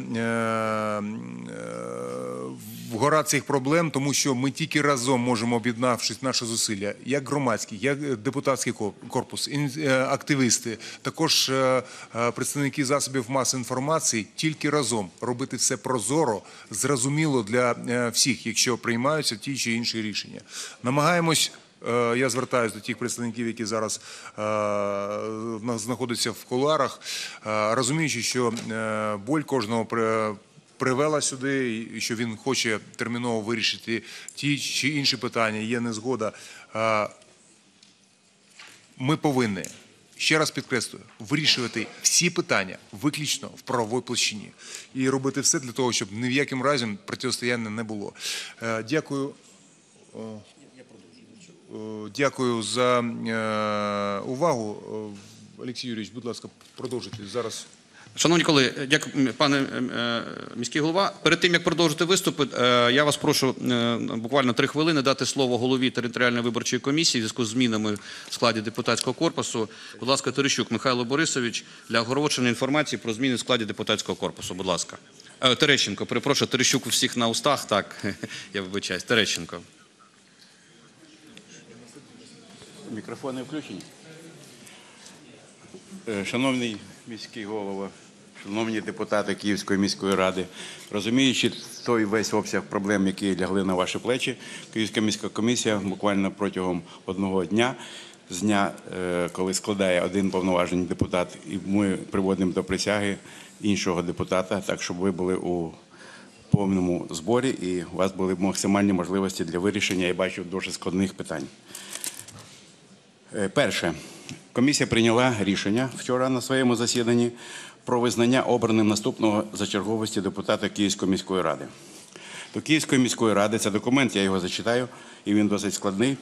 гора цих проблем, тому що ми тільки разом можемо, об'єднавшись наші зусилля, як громадський, як депутатський корпус, активісти, також представники засобів масової інформації, тільки разом робити все прозоро, зрозуміло для всіх, якщо приймаються ті чи інші рішення. Намагаємось. Я звертаюся до тих представників, які зараз знаходяться в кулуарах, розуміючи, що боль кожного привела сюди, і що він хоче терміново вирішити ті чи інші питання, є незгода. Ми повинні, ще раз підкреслюю, вирішувати всі питання виключно в правовій площині і робити все для того, щоб ні в якому разі протистояння не було. Дякую. Дякую за увагу. Олексій Юрійович, будь ласка, продовжуйте зараз. Шановні колеги, дякую, пане міський голова. Перед тим, як продовжити виступи, я вас прошу буквально 3 хвилини дати слово голові територіальної виборчої комісії в зв'язку з змінами в складі депутатського корпусу. Будь ласка, Терещук Михайло Борисович для оголошення інформації про зміни в складі депутатського корпусу. Будь ласка. Терещенко, перепрошую, Терещук у всіх на устах, так, я вибачаюсь. Терещенко. Мікрофони включені. Шановний міський голова, шановні депутати Київської міської ради, розуміючи той весь обсяг проблем, які лягли на ваші плечі, Київська міська комісія буквально протягом одного дня, з дня, коли складає один повноважений депутат, і ми приводимо до присяги іншого депутата, так щоб ви були у повному зборі і у вас були максимальні можливості для вирішення, я бачу, дуже складних питань. Перше. Комісія прийняла рішення вчора на своєму засіданні про визнання обраним наступного за черговості депутата Київської міської ради. До Київської міської ради, це документ, я його зачитаю, і він досить складний.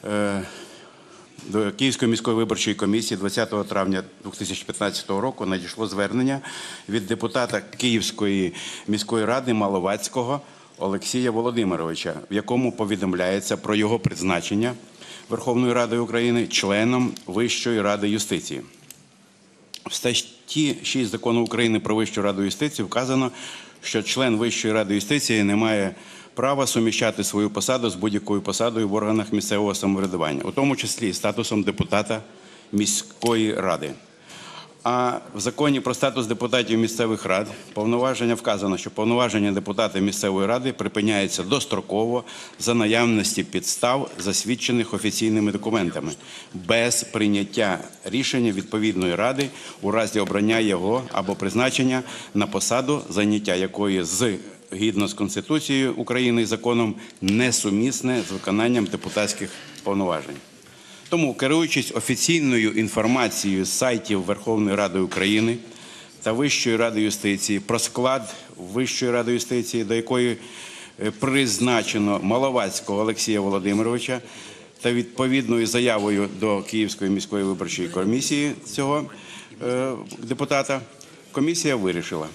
До Київської міської виборчої комісії 20 травня 2015 року надійшло звернення від депутата Київської міської ради Маловацького Олексія Володимировича, в якому повідомляється про його призначення Верховною Радою України членом Вищої ради юстиції. В статті 6 Закону України про Вищу раду юстиції вказано, що член Вищої ради юстиції не має права суміщати свою посаду з будь-якою посадою в органах місцевого самоврядування, у тому числі і статусом депутата міської ради. А в Законі про статус депутатів місцевих рад вказано, що повноваження депутата місцевої ради припиняється достроково за наявності підстав, засвідчених офіційними документами, без прийняття рішення відповідної ради у разі обрання його або призначення на посаду, заняття якої згідно з Конституцією України і законом несумісне з виконанням депутатських повноважень. Тому, керуючись офіційною інформацією з сайтів Верховної Ради України та Вищої ради юстиції про склад Вищої ради юстиції, до якої призначено Маловацького Олексія Володимировича, та відповідною заявою до Київської міської виборчої комісії цього депутата, комісія вирішила.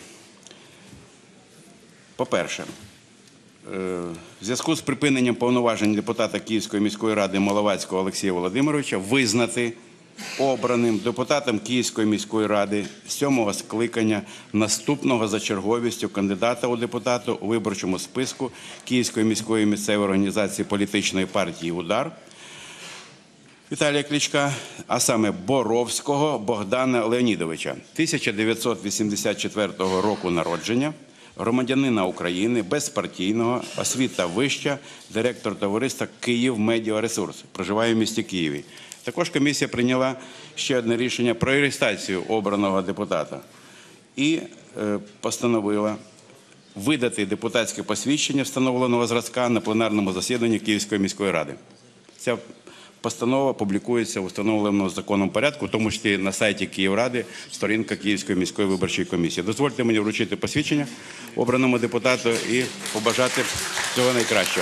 По-перше, в зв'язку з припиненням повноважень депутата Київської міської ради Маловацького Олексія Володимировича визнати обраним депутатом Київської міської ради 7-го скликання наступного за черговістю кандидата у депутати у виборчому списку Київської міської місцевої організації політичної партії «Удар» Віталія Кличка, а саме Боровського Богдана Леонідовича, 1984 року народження, громадянина України, безпартійного, освіта вища, директор товариства «Київ Медіа Ресурс», проживає в місті Києві. Також комісія прийняла ще одне рішення про реєстрацію обраного депутата і постановила видати депутатське посвідчення встановленого зразка на пленарному засіданні Київської міської ради. Ця постанова публікується в установленому законом порядку, в тому числі на сайті Київради, сторінка Київської міської виборчої комісії. Дозвольте мені вручити посвідчення обраному депутату і побажати всього найкращого.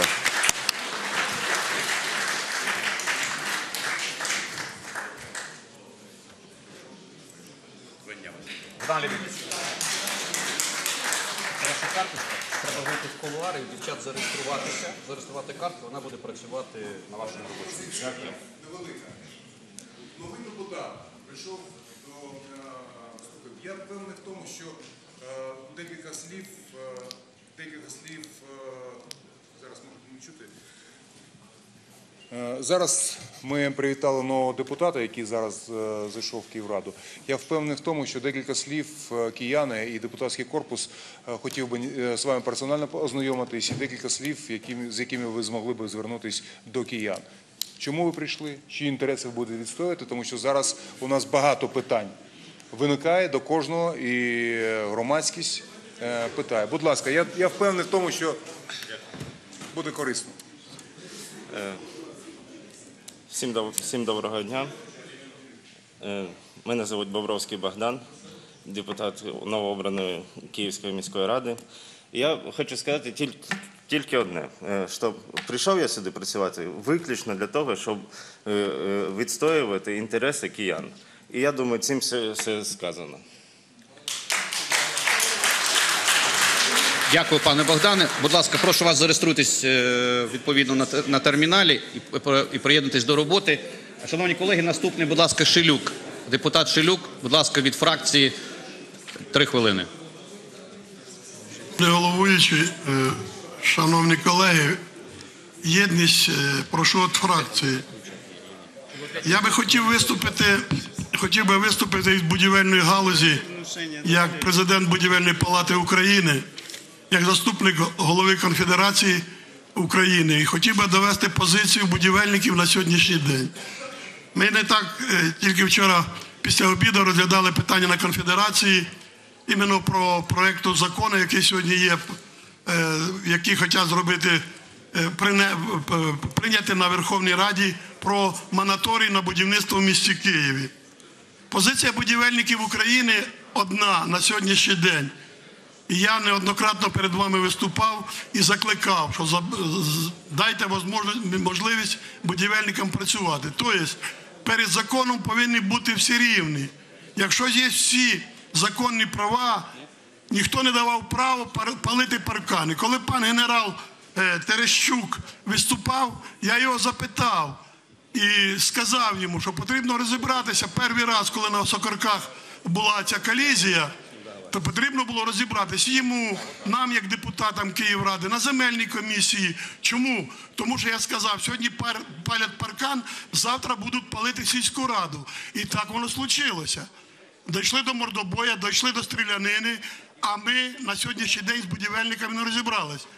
Богдан Леонідович, ваша карточка, треба вийти в кулуари, і дівчат зареєструватися, зареєструвати картку, вона буде працювати на вашому робочому місці. Невелика. Новий депутат прийшов до... Я впевнений в тому, що декілька слів, зараз можете не чути. Зараз ми привітали нового депутата, який зараз зайшов в Київраду. Я впевнений в тому, що декілька слів кияни і депутатський корпус хотів би з вами персонально ознайомитись, і декілька слів, з якими ви змогли би звернутися до киян. Чому ви прийшли? Чиї інтереси ви будете відстоювати? Тому що зараз у нас багато питань виникає до кожного, і громадськість питає. Будь ласка, я впевнений в тому, що буде корисно. Всім доброго дня. Мене звуть Бобровський Богдан, депутат новообраної Київської міської ради. Я хочу сказати тільки одне, що прийшов я сюди працювати виключно для того, щоб відстоювати інтереси киян. І я думаю, цим все сказано. Дякую, пане Богдане. Будь ласка, прошу вас зареєструйтесь відповідно на терміналі і приєднатись до роботи. Шановні колеги, наступний, будь ласка, Шилюк. Депутат Шилюк, будь ласка, від фракції 3 хвилини. Головуючий, шановні колеги, єдність, прошу від фракції. Я би хотів би виступити від будівельної галузі як президент Будівельної палати України, як заступник голови Конфедерації України і хотів би довести позицію будівельників на сьогоднішній день. Ми не так тільки вчора після обіду розглядали питання на Конфедерації іменно про проєкту закону, який сьогодні є, який хочуть зробити, прийняти на Верховній Раді про мораторій на будівництво в місті Києві. Позиція будівельників України одна на сьогоднішній день. І я неоднократно перед вами виступав і закликав, що дайте можливість будівельникам працювати. Тобто перед законом повинні бути всі рівні. Якщо є всі законні права, ніхто не давав право палити паркани. Коли пан генерал Терещук виступав, я його запитав і сказав йому, що потрібно розібратися. Перший раз, коли на Осокорках була ця колізія, то потрібно було розібратися йому, нам, як депутатам Київради, на земельній комісії. Чому? Тому що я сказав, сьогодні палять паркан, завтра будуть палити сільську раду. І так воно случилося. Дійшли до мордобоя, дійшли до стрілянини, а ми на сьогоднішній день з будівельниками не розібрались.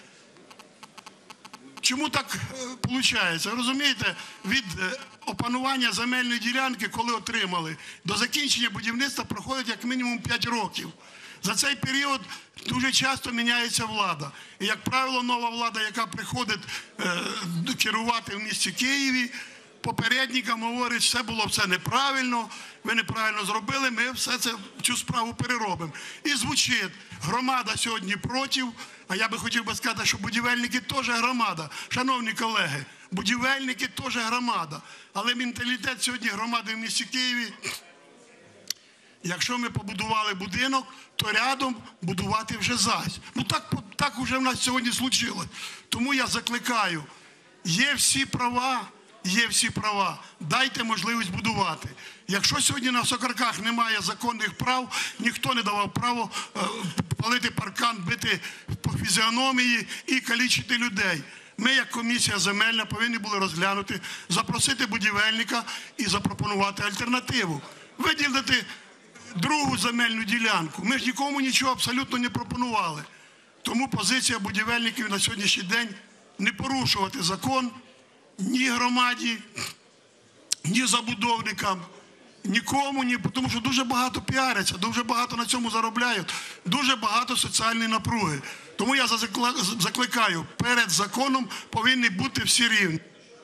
Чому так виходить? Розумієте, від опанування земельної ділянки, коли отримали, до закінчення будівництва проходить як мінімум 5 років. За цей період дуже часто міняється влада. І, як правило, нова влада, яка приходить керувати в місті Києві, попередникам говорить, все було неправильно, ви неправильно зробили, ми цю справу переробимо. І звучить, громада сьогодні проти, а я би хотів сказати, що будівельники теж громада. Шановні колеги, будівельники теж громада. Але менталітет сьогодні громади в місті Києві, якщо ми побудували будинок, то рядом будувати вже зась. Ну так вже в нас сьогодні случилось. Тому я закликаю, є всі права, дайте можливість будувати. Якщо сьогодні на Осокорках немає законних прав, ніхто не давав право палити паркан, бити по фізіономії і калічити людей. Ми, як комісія земельна, повинні були розглянути, запросити будівельника і запропонувати альтернативу. Виділити другу земельну ділянку. Ми ж нікому нічого абсолютно не пропонували. Тому позиція будівельників на сьогоднішній день не порушувати закон ні громаді, ні забудовникам, нікому, тому що дуже багато піаряться, дуже багато на цьому заробляють, дуже багато соціальної напруги. Тому я закликаю, перед законом повинні бути всі рівні.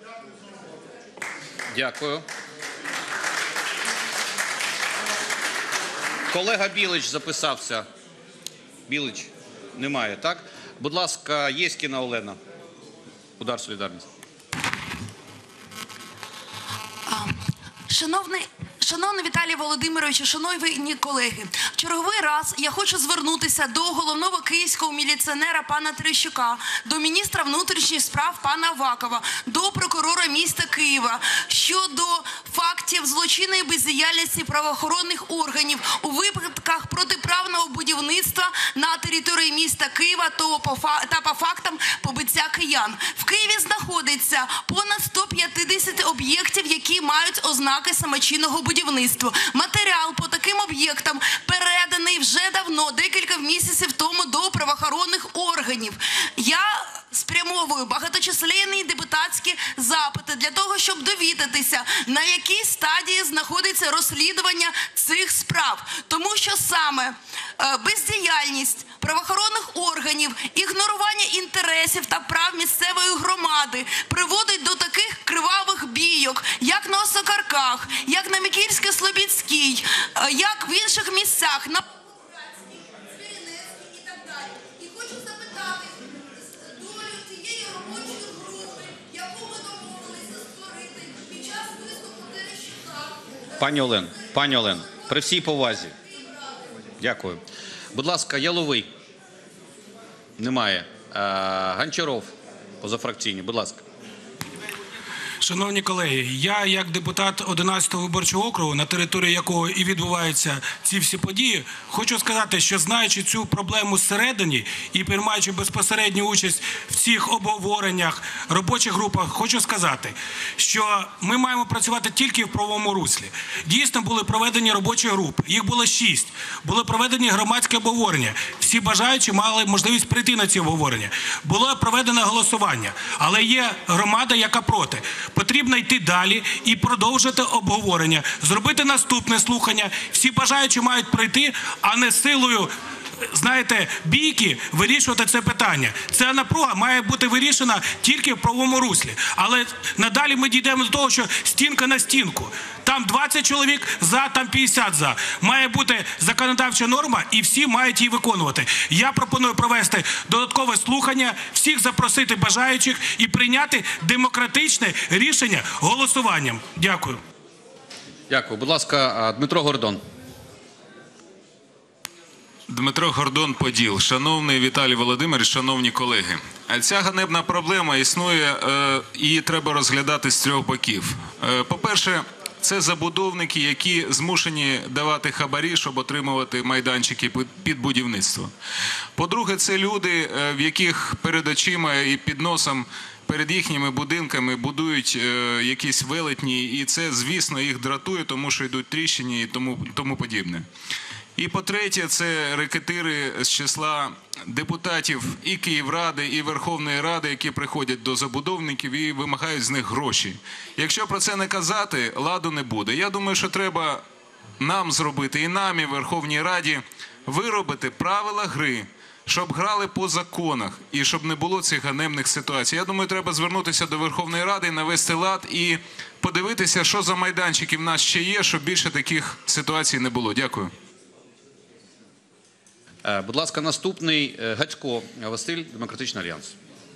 Дякую. Колега Білич записався. Білич немає, так? Будь ласка, Єськіна Олена. Удар «Солідарність». Шановний Віталій Володимирович, шановні колеги, в черговий раз я хочу звернутися до головного київського міліціонера пана Терещука, до міністра внутрішніх справ пана Авакова, до прокурора міста Києва щодо фактів злочинної бездіяльності правоохоронних органів у випадках протиправного будівництва на території міста Києва та по фактам побиття киян. В Києві знаходиться понад 150 об'єктів, які мають ознаки самочинного будівництва. Матеріал по таким об'єктам переданий вже давно, декілька місяців тому, до правоохоронних органів. Я спрямовую багаточисленні депутатські запити для того, щоб довідатися, на якій стадії знаходиться розслідування цих справ. Тому що саме бездіяльність правоохоронних органів, ігнорування інтересів та прав місцевої громади приводить до таких кривавих бійок, як на Осокорках, як на Микільсько-Слобідській, як в інших місцях, на Звіринецькій і так далі. І хочу запитати долю цієї робочої групи, яку ми домовилися створити під час виступу Терещука. Пані Олено, при всій повазі. Дякую. Будь ласка, Яловий. Немає. Гончаров, позафракційний. Будь ласка. Шановні колеги, я як депутат 11-го виборчого округу, на території якого і відбуваються ці всі події, хочу сказати, що знаючи цю проблему зсередині і приймаючи безпосередню участь в цих обговореннях, робочих групах, хочу сказати, що ми маємо працювати тільки в правовому руслі. Дійсно були проведені робочі групи, їх було 6, були проведені громадські обговорення, всі бажаючі мали можливість прийти на ці обговорення. Було проведено голосування, але є громада, яка проти. Потрібно йти далі і продовжити обговорення, зробити наступне слухання. Всі бажаючі мають прийти, а не силою знаєте, бійки вирішувати це питання. Ця напруга має бути вирішена тільки в правовому руслі. Але надалі ми дійдемо до того, що стінка на стінку. Там 20 чоловік за, там 50 за. Має бути законодавча норма і всі мають її виконувати. Я пропоную провести додаткове слухання, всіх запросити бажаючих і прийняти демократичне рішення голосуванням. Дякую. Дякую. Будь ласка, Дмитро Гордон. Дмитро Гордон, Поділ. Шановний Віталій Володимирович, шановні колеги. Ця ганебна проблема існує, її треба розглядати з трьох боків. По-перше, це забудовники, які змушені давати хабарі, щоб отримувати майданчики під будівництво. По-друге, це люди, в яких перед очима і під носом, перед їхніми будинками будують якісь велетні, і це, звісно, їх дратує, тому що йдуть тріщини і тому подібне. І по-третє, це рекетири з числа депутатів і Київради, і Верховної Ради, які приходять до забудовників і вимагають з них гроші. Якщо про це не казати, ладу не буде. Я думаю, що треба нам зробити, і нам, і Верховній Раді, виробити правила гри, щоб грали по законах і щоб не було цих ганебних ситуацій. Я думаю, треба звернутися до Верховної Ради, навести лад і подивитися, що за майданчики в нас ще є, щоб більше таких ситуацій не було. Дякую. Будь ласка, наступний Гацько Василь, Демократичний альянс.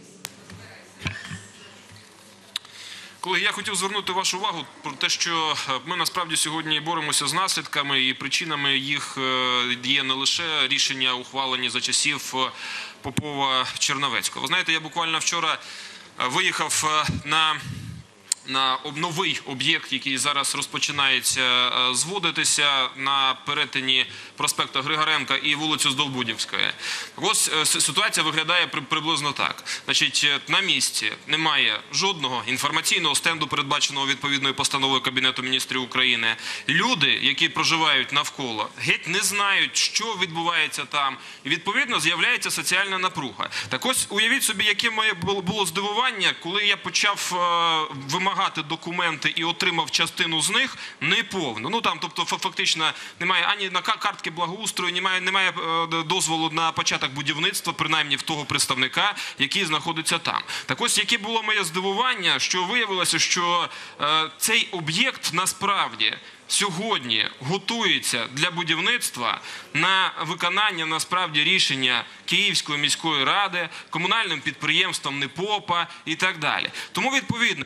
Колеги, я хотів звернути вашу увагу про те, що ми насправді сьогодні боремося з наслідками, і причинами їх є не лише рішення, ухвалені за часів Попова-Черновецького. Ви знаєте, я буквально вчора виїхав на новий об'єкт, який зараз розпочинається зводитися на перетині проспекту Григоренка і вулицю Здолбунівської. Ось ситуація виглядає приблизно так. Значить, на місці немає жодного інформаційного стенду, передбаченого відповідною постановою Кабінету міністрів України. Люди, які проживають навколо, геть не знають, що відбувається там. І відповідно з'являється соціальна напруга. Так ось уявіть собі, яке моє було здивування, коли я почав вимагати документи і отримав частину з них неповну. Ну там, тобто, фактично немає ані на картки благоустрою, немає дозволу на початок будівництва, принаймні в того представника, який знаходиться там. Так ось, яке було моє здивування, що виявилося, що цей об'єкт насправді сьогодні готується для будівництва на виконання насправді рішення Київської міської ради, комунальним підприємством НИПОПа і так далі. Тому відповідно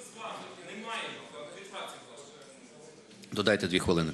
Додайте 2 хвилини.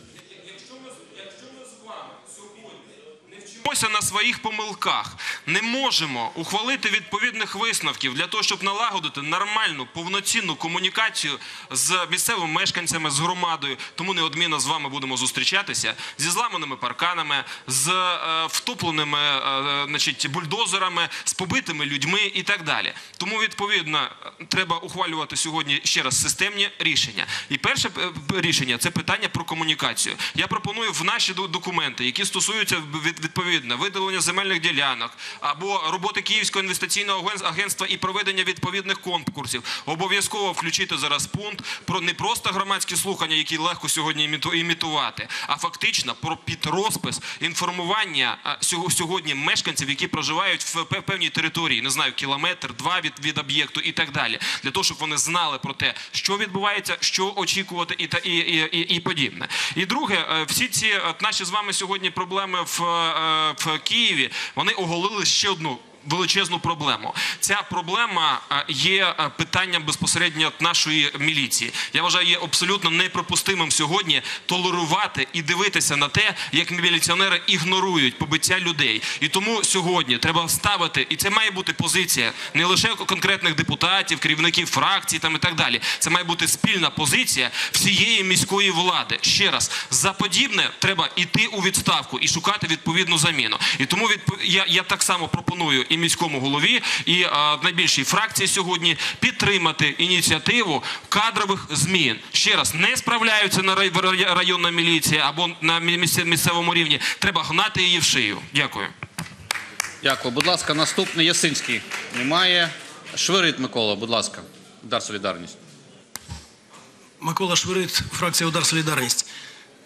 на своїх помилках, не можемо ухвалити відповідних висновків для того, щоб налагодити нормальну, повноцінну комунікацію з місцевими мешканцями, з громадою. Тому неодмінно з вами будемо зустрічатися зі зламаними парканами, з втопленими бульдозерами, з побитими людьми і так далі. Тому, відповідно, треба ухвалювати сьогодні ще раз системні рішення. І перше рішення – це питання про комунікацію. Я пропоную в наші документи, які стосуються відповідно виділення земельних ділянок або роботи Київського інвестиційного агентства і проведення відповідних конкурсів, обов'язково включити зараз пункт про не просто громадські слухання, які легко сьогодні імітувати, а фактично про підрозпис інформування сьогодні мешканців, які проживають в певній території, не знаю, кілометр, 2 від об'єкту і так далі, для того, щоб вони знали про те, що відбувається, що очікувати і подібне. І друге, всі ці наші з вами сьогодні проблеми в Києві, вони оголили ще одну величезну проблему. Ця проблема є питанням безпосередньо нашої міліції. Я вважаю, є абсолютно неприпустимим сьогодні толерувати і дивитися на те, як міліціонери ігнорують побиття людей. І тому сьогодні треба ставити, і це має бути позиція не лише конкретних депутатів, керівників фракцій там і так далі. Це має бути спільна позиція всієї міської влади. Ще раз, за подібне треба йти у відставку і шукати відповідну заміну. І тому я так само пропоную і міському голові, і найбільшій фракції сьогодні підтримати ініціативу кадрових змін. Ще раз, не справляються на районна міліція або на місцевому рівні, треба гнати її в шию. Дякую. Дякую. Будь ласка, наступний Ясинський. Немає. Шверит Микола, будь ласка. Удар «Солідарність». Микола Шверит, фракція «Удар Солідарність».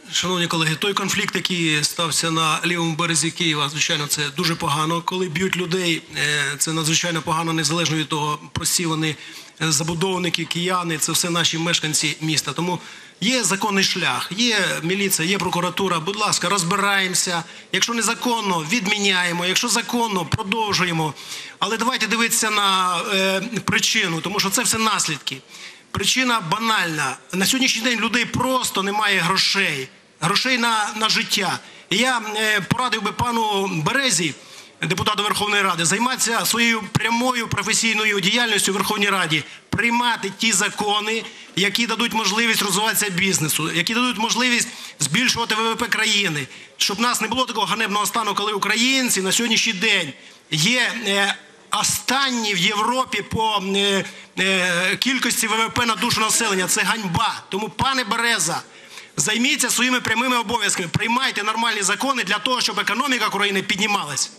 Шановні колеги, той конфлікт, який стався на лівому березі Києва, звичайно, це дуже погано. Коли б'ють людей, це надзвичайно погано, незалежно від того, прості вони забудовники, кияни, це все наші мешканці міста. Тому є законний шлях, є міліція, є прокуратура. Будь ласка, розбираємося. Якщо незаконно, відміняємо. Якщо законно, продовжуємо. Але давайте дивитися на причину, тому що це все наслідки. Причина банальна. На сьогоднішній день людей просто немає грошей. Грошей на життя. І я порадив би пану Березі, депутату Верховної Ради, займатися своєю прямою професійною діяльністю в Верховній Раді, приймати ті закони, які дадуть можливість розвиватися бізнесу, які дадуть можливість збільшувати ВВП країни, щоб в нас не було такого ганебного стану, коли українці на сьогоднішній день є останні в Європі по кількості ВВП на душу населення. Це ганьба. Тому, пане Береза, займіться своїми прямими обов'язками, приймайте нормальні закони для того, щоб економіка країни піднімалась.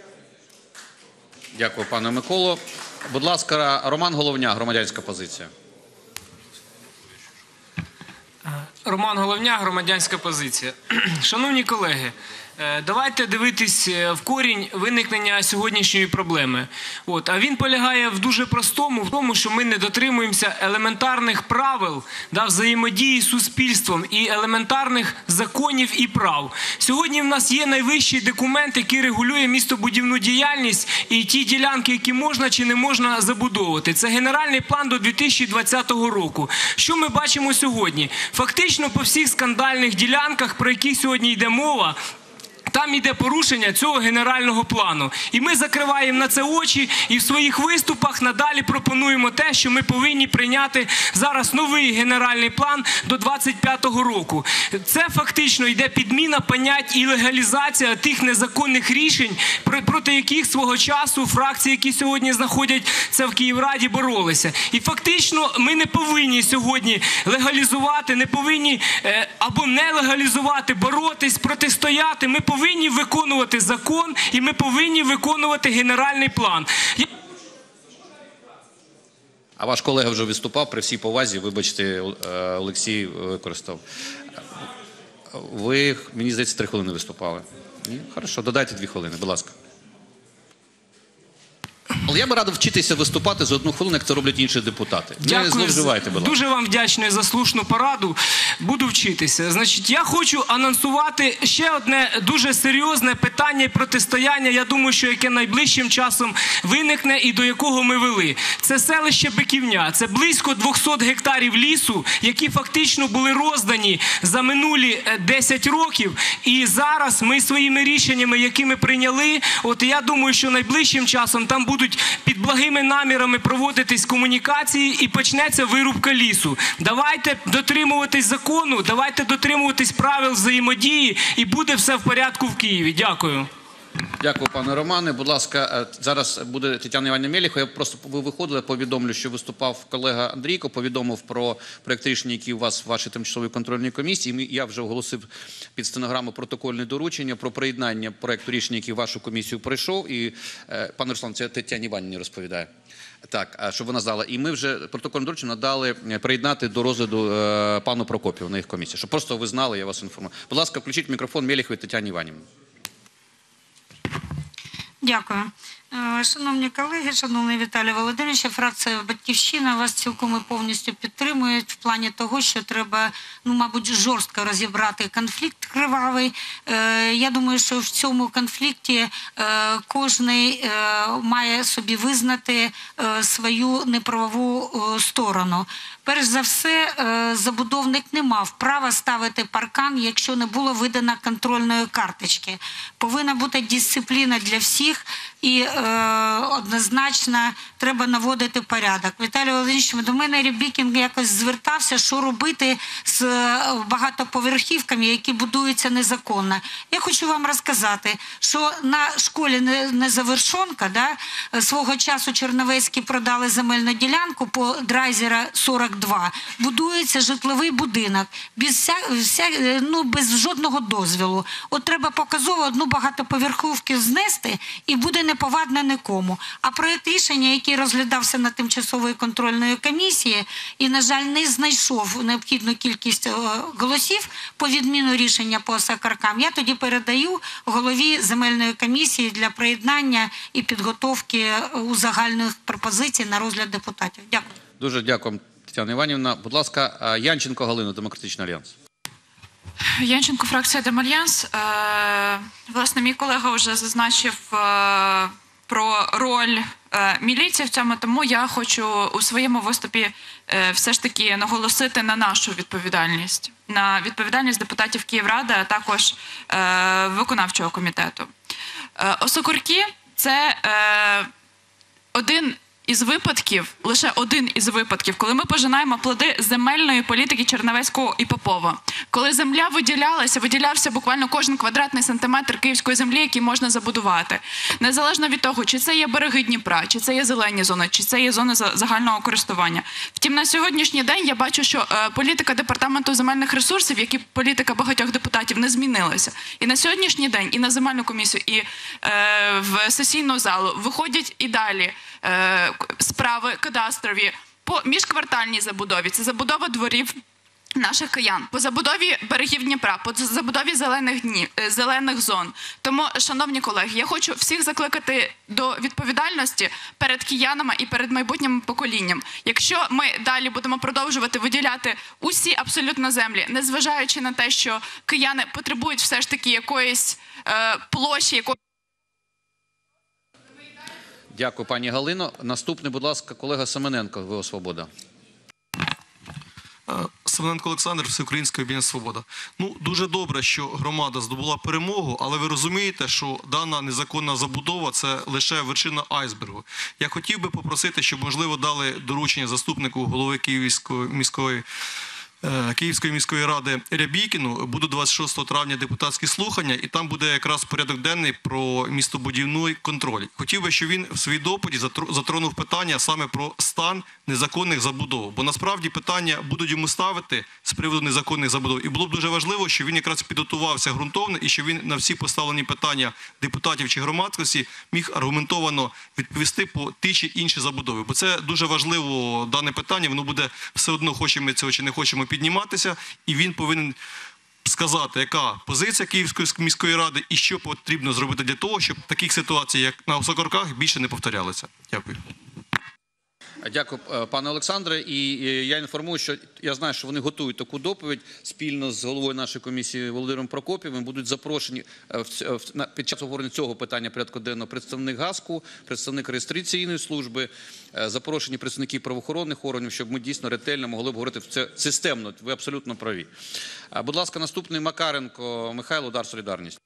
Дякую, пане Миколо. Будь ласка, Роман Головня, громадянська позиція. Роман Головня, громадянська позиція. Шановні колеги, давайте дивитись в корінь виникнення сьогоднішньої проблеми. А він полягає в дуже простому, в тому, що ми не дотримуємося елементарних правил взаємодії з суспільством і елементарних законів і прав. Сьогодні в нас є найвищий документ, який регулює містобудівну діяльність і ті ділянки, які можна чи не можна забудовувати. Це генеральний план до 2020 року. Що ми бачимо сьогодні? Фактично по всіх скандальних ділянках, про які сьогодні йде мова, там йде порушення цього генерального плану. І ми закриваємо на це очі і в своїх виступах надалі пропонуємо те, що ми повинні прийняти зараз новий генеральний план до 2025 року. Це фактично йде підміна понять і легалізація тих незаконних рішень, проти яких свого часу фракції, які сьогодні знаходяться в Київраді, боролися. І фактично ми не повинні сьогодні легалізувати, не повинні або не легалізувати, боротись, протистояти. Ми повинні виконувати закон і ми повинні виконувати генеральний план. А ваш колега вже виступав, при всій повазі, вибачте, Олексій використав. Ви, мені здається, 3 хвилини виступали. Ні? Хорошо, додайте 2 хвилини, будь ласка. Але я би радив вчитися виступати за 1 хвилину, як це роблять інші депутати. Не зловживайте, будь ласка. Дуже вам вдячний за слушну пораду. Буду вчитися. Значить, я хочу анонсувати ще одне дуже серйозне питання і протистояння, я думаю, що яке найближчим часом виникне і до якого ми вели. Це селище Биківня. Це близько 200 гектарів лісу, які фактично були роздані за минулі 10 років. І зараз ми своїми рішеннями, які ми прийняли, я думаю, що найближчим часом там будуть під благими намірами проводитись комунікації і почнеться вирубка лісу. Давайте дотримуватись закону, давайте дотримуватись правил взаємодії і буде все в порядку в Києві. Дякую. Дякую, пане Романе. Будь ласка, зараз буде Тетяна Іванівна Мєліхова. Я просто, ви виходили, повідомлю, що виступав колега Андрійко, повідомив про проєкт рішення, який у вас в вашій тимчасовій контрольній комісії. Я вже оголосив під стенограму протокольне доручення про приєднання проєкту рішення, який в вашу комісію пройшов. І, пане Руслан, це Тетяна Іванівна розповідає. Так, щоб вона знала. І ми вже протокольне доручення надали приєднати до розгляду пану Прокопіву на їх комісії. Щоб просто ви знали, я вас інформую. Будь ласка, включіть мікрофон Мєліховій Тетяні Іванівні. Дякую. Шановні колеги, шановний Віталій Володимирович, фракція «Батьківщина» вас цілком і повністю підтримує в плані того, що треба, мабуть, жорстко розібрати конфлікт кривавий. Я думаю, що в цьому конфлікті кожен має собі визнати свою неправову сторону. Перш за все, забудовник не мав права ставити паркан, якщо не було видано контрольної карточки. Повинна бути дисципліна для всіх і однозначно треба наводити порядок. Віталій Володимирович, до мене Рябікін якось звертався, що робити з багатоповерхівками, які будуються незаконно. Я хочу вам розказати, що на школі Незавершонка свого часу черновецькі продали земельну ділянку по Драйзера 42, 42 будується житловий будинок без жодного дозволу. От треба показово одну багатоповерхівку знести і буде неповадно нікому. А проєкт рішення, який розглядався на тимчасової контрольної комісії і, на жаль, не знайшов необхідну кількість голосів по відміну рішення по осокоркам, я тоді передаю голові земельної комісії для приєднання і підготовки узагальних пропозицій на розгляд депутатів. Дякую. Дуже дякую, Тетяна Іванівна. Будь ласка, Янченко Галина, Демократичний альянс. Янченко, фракція Демальянс. Власне, мій колега вже зазначив про роль міліції в цьому, тому я хочу у своєму виступі все ж таки наголосити на нашу відповідальність, на відповідальність депутатів Київради, а також виконавчого комітету. Осокорки – це лише один із випадків, коли ми пожинаємо плоди земельної політики Черновецького і Попова. Коли земля виділявся буквально кожен квадратний сантиметр київської землі, який можна забудувати. Незалежно від того, чи це є береги Дніпра, чи це є зелені зони, чи це є зони загального користування. Втім, на сьогоднішній день я бачу, що політика Департаменту земельних ресурсів, як і політика багатьох депутатів, не змінилася. І на сьогоднішній день, і на земельну комісію, і в сесійну залу виходять і далі справи кадастрові по міжквартальній забудові. Це забудова дворів наших киян, по забудові берегів Дніпра, по забудові зелених зон. Тому, шановні колеги, я хочу всіх закликати до відповідальності перед киянами і перед майбутнім поколінням. Якщо ми далі будемо продовжувати виділяти усі абсолютно землі, незважаючи на те, що кияни потребують все ж таки якоїсь площі, Дякую, пані Галино. Наступний, будь ласка, колега Семененко, ВО «Свобода». Семененко Олександр, Всеукраїнське об'єднання «Свобода». Дуже добре, що громада здобула перемогу, але ви розумієте, що дана незаконна забудова – це лише вершина айсбергу. Я хотів би попросити, щоб, можливо, дали доручення заступнику голови Київської міської ради Рябікіну. Буде 26 травня депутатські слухання, і там буде якраз порядок денний про містобудівний контроль. Хотів би, щоб він в своїй доповіді затронув питання саме про стан незаконних забудов. Бо насправді питання будуть йому ставити з приводу незаконних забудов. І було б дуже важливо, щоб він якраз підготувався ґрунтовно і щоб він на всі поставлені питання депутатів чи громадськості міг аргументовано відповісти по ті чи інші забудови. Бо це дуже важливо дане питання, воно буде все одно, хочемо ми цього чи не хочемо, підніматися, і він повинен сказати, яка позиція Київської міської ради і що потрібно зробити для того, щоб таких ситуацій, як на Осокорках, більше не повторялися. Дякую. Дякую, пане Олександре. І я інформую, що я знаю, що вони готують таку доповідь спільно з головою нашої комісії Володимиром Прокопівим. Будуть запрошені під час обговорення цього питання порядку денного представник ГАСКу, представник реєстраційної служби, запрошені представники правоохоронних органів, щоб ми дійсно ретельно могли б говорити це системно. Ви абсолютно праві. Будь ласка, наступний Макаренко Михайло, Удар «Солідарність».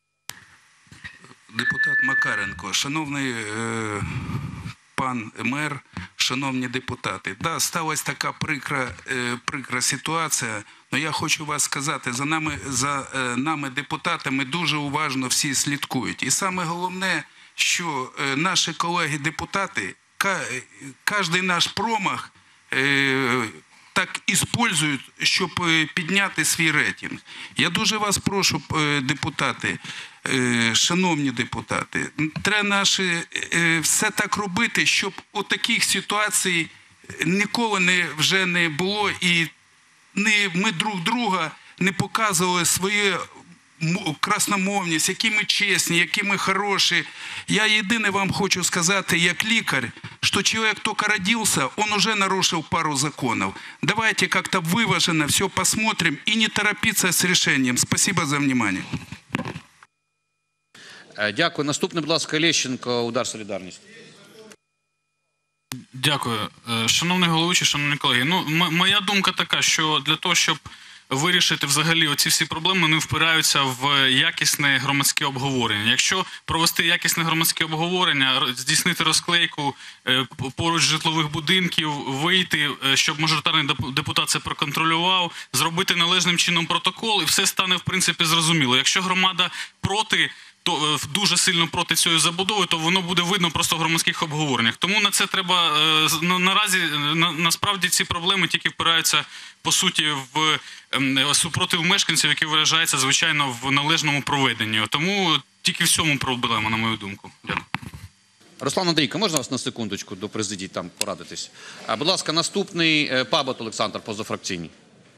Депутат Макаренко, шановний пан мер, шановні депутати. Да, сталася така прикра ситуація, але я хочу вас сказати, за нами, депутатами, дуже уважно всі слідкують. І саме головне, що наші колеги-депутати, кожен наш промах так використовують, щоб підняти свій рейтинг. Я дуже вас прошу, депутати, шановні депутати, треба все так робити, щоб у таких ситуацій ніколи вже не було і ми друг друга не показували свою красномовність, які ми чесні, які ми хороші. Я єдине вам хочу сказати, як лікар, що чоловік тільки родився, він вже нарушив пару законів. Давайте как-то виважено все посмотрим і не торопитися з рішенням. Спасибо за внимание. Дякую. Наступний, будь ласка, Лещенко, Удар «Солідарність». Дякую. Шановний головуючий, шановні колеги, моя думка така, що для того, щоб вирішити взагалі оці всі проблеми, вони впираються в якісне громадське обговорення. Якщо провести якісне громадське обговорення, здійснити розклейку поруч житлових будинків, вийти, щоб мажоритарний депутат це проконтролював, зробити належним чином протокол, і все стане, в принципі, зрозуміло. Якщо громада проти, дуже сильно проти цієї забудови, то воно буде видно просто в громадських обговореннях. Тому на це треба, наразі, насправді ці проблеми тільки впираються, по суті, в супротив мешканців, які виражаються, звичайно, в належному проведенні. Тому тільки в цьому проблема, на мою думку. Дякую. Руслан Андрійко, можна вас на секундочку до президії там порадитись? Будь ласка, наступний Пабат Олександр, позафракційний.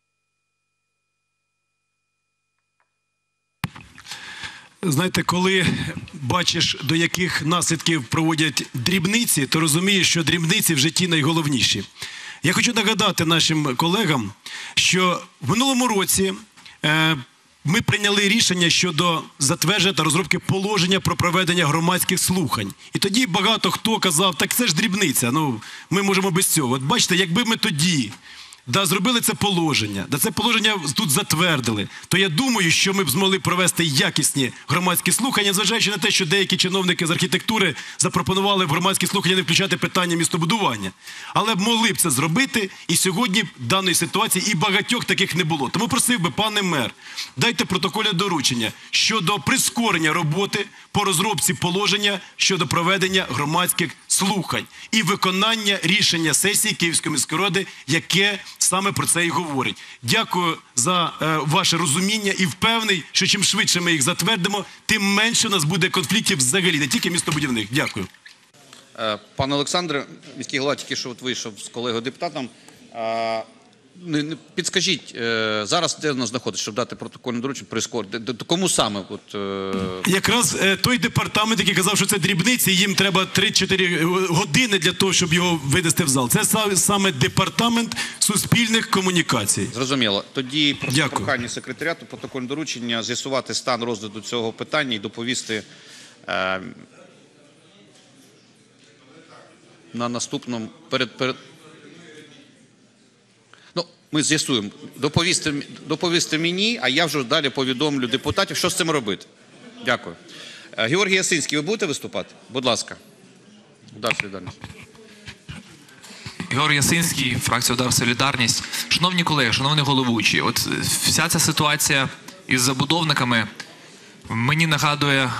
Знаєте, коли бачиш, до яких наслідків проводять дрібниці, то розумієш, що дрібниці в житті найголовніші. Я хочу нагадати нашим колегам, що в минулому році ми прийняли рішення щодо затвердження та розробки положення про проведення громадських слухань. І тоді багато хто казав, так це ж дрібниця, ми можемо без цього. От бачите, якби ми тоді зробили це положення, це положення тут затвердили, то я думаю, що ми б змогли провести якісні громадські слухання, зважаючи на те, що деякі чиновники з архітектури запропонували в громадські слухання не включати питання містобудування. Але могли б це зробити, і сьогодні даної ситуації і багатьох таких не було. Тому просив би, пане мер, дайте протокольне доручення щодо прискорення роботи по розробці положення щодо проведення громадських слухань і виконання рішення сесії Київської міської ради, яке саме про це і говорить. Дякую за ваше розуміння і впевнений, що чим швидше ми їх затвердимо, тим менше у нас буде конфліктів взагалі, не тільки містобудівних. Дякую. Пане Олександре, міський голова тільки що вийшов з колегою-депутатом. Підскажіть, зараз де нас знаходиться, щоб дати протокольне доручення, прискорити? Кому саме? Якраз той департамент, який казав, що це дрібниці, їм треба 3-4 години для того, щоб його винести в зал. Це саме департамент суспільних комунікацій. Зрозуміло. Тоді прохання секретаріату, протокольне доручення, з'ясувати стан розгляду цього питання і доповісти на наступному ми з'ясуємо. Доповісти мені, а я вже далі повідомлю депутатів, що з цим робити. Дякую. Георгій Ясинський, ви будете виступати? Будь ласка. Удар солідарність. Георгій Ясинський, фракція «Удар Солідарність». Шановні колеги, шановні головуючі, от вся ця ситуація із забудовниками мені нагадує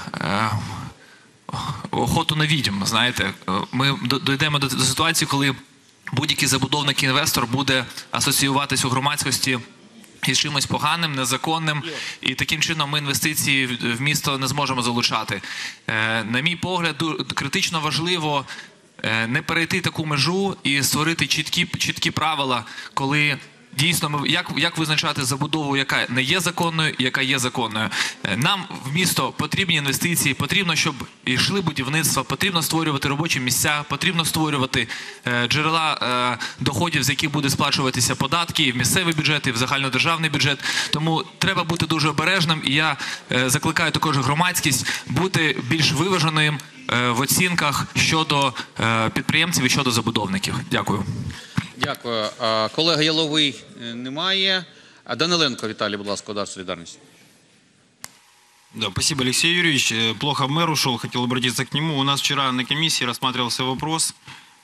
охоту на відьм, знаєте. Ми дійдемо до ситуації, коли будь-який забудовник-інвестор буде асоціюватись у громадськості із чимось поганим, незаконним, і таким чином ми інвестиції в місто не зможемо залучати. На мій погляд, критично важливо не перейти таку межу і створити чіткі правила, коли дійсно, як визначати забудову, яка не є законною, яка є законною. Нам в місто потрібні інвестиції, потрібно, щоб йшли будівництва, потрібно створювати робочі місця, потрібно створювати джерела доходів, з яких буде сплачуватися податки і в місцевий бюджет, і в загальнодержавний бюджет. Тому треба бути дуже обережним, і я закликаю також громадськість бути більш виваженим в оцінках щодо підприємців і щодо забудовників. Дякую. Дякую. Колега Яловий немає. Даниленко Віталій, будь ласка, «Удар Солідарність». Да, спасибо, Алексей Юрьевич. Плохо мэр ушел, хотел обратиться к нему. У нас вчера на комиссии рассматривался вопрос.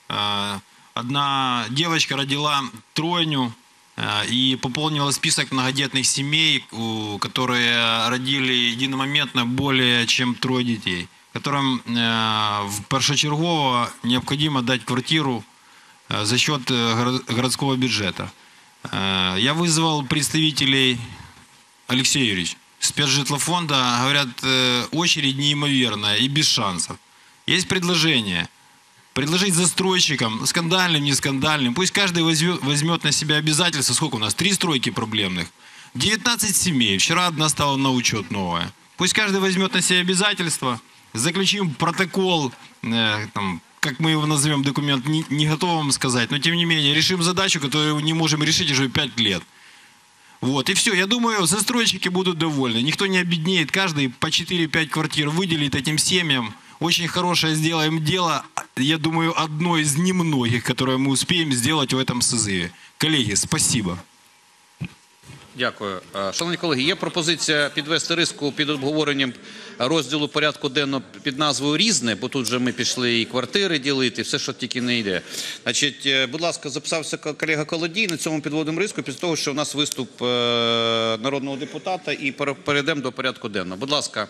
Одна девочка родила тройню и пополнила список многодетных семей, которые родили единомоментно более чем 3 детей, которым першочергово необходимо дать квартиру за счет городского бюджета. Я вызвал представителей, Алексей Юрьевич, спецжитлофонда, говорят, очередь неимоверная и без шансов. Есть предложение. Предложить застройщикам, скандальным, не скандальным, пусть каждый возьмет на себя обязательства. Сколько у нас? 3 стройки проблемных. 19 семей. Вчера одна стала на учет новая. Пусть каждый возьмет на себя обязательства. Заключим протокол, как мы его назовем, документ, не готов вам сказать, но тем не менее решим задачу, которую не можем решить уже 5 лет. Вот, и все. Я думаю, застройщики будут довольны. Никто не обеднеет. Каждый по 4-5 квартир выделит этим семьям. Очень хорошее сделаем дело. Я думаю, одно из немногих, которое мы успеем сделать в этом созыве. Коллеги, спасибо. Дякую. Шановні колеги, є пропозиція підвести риску під обговоренням розділу порядку денного під назвою «Різне», бо тут вже ми пішли і квартири ділити, і все, що тільки не йде. Значить, будь ласка, записався колега Колодій, на цьому підводимо риску, після того, що у нас виступ народного депутата, і перейдемо до порядку денного. Будь ласка,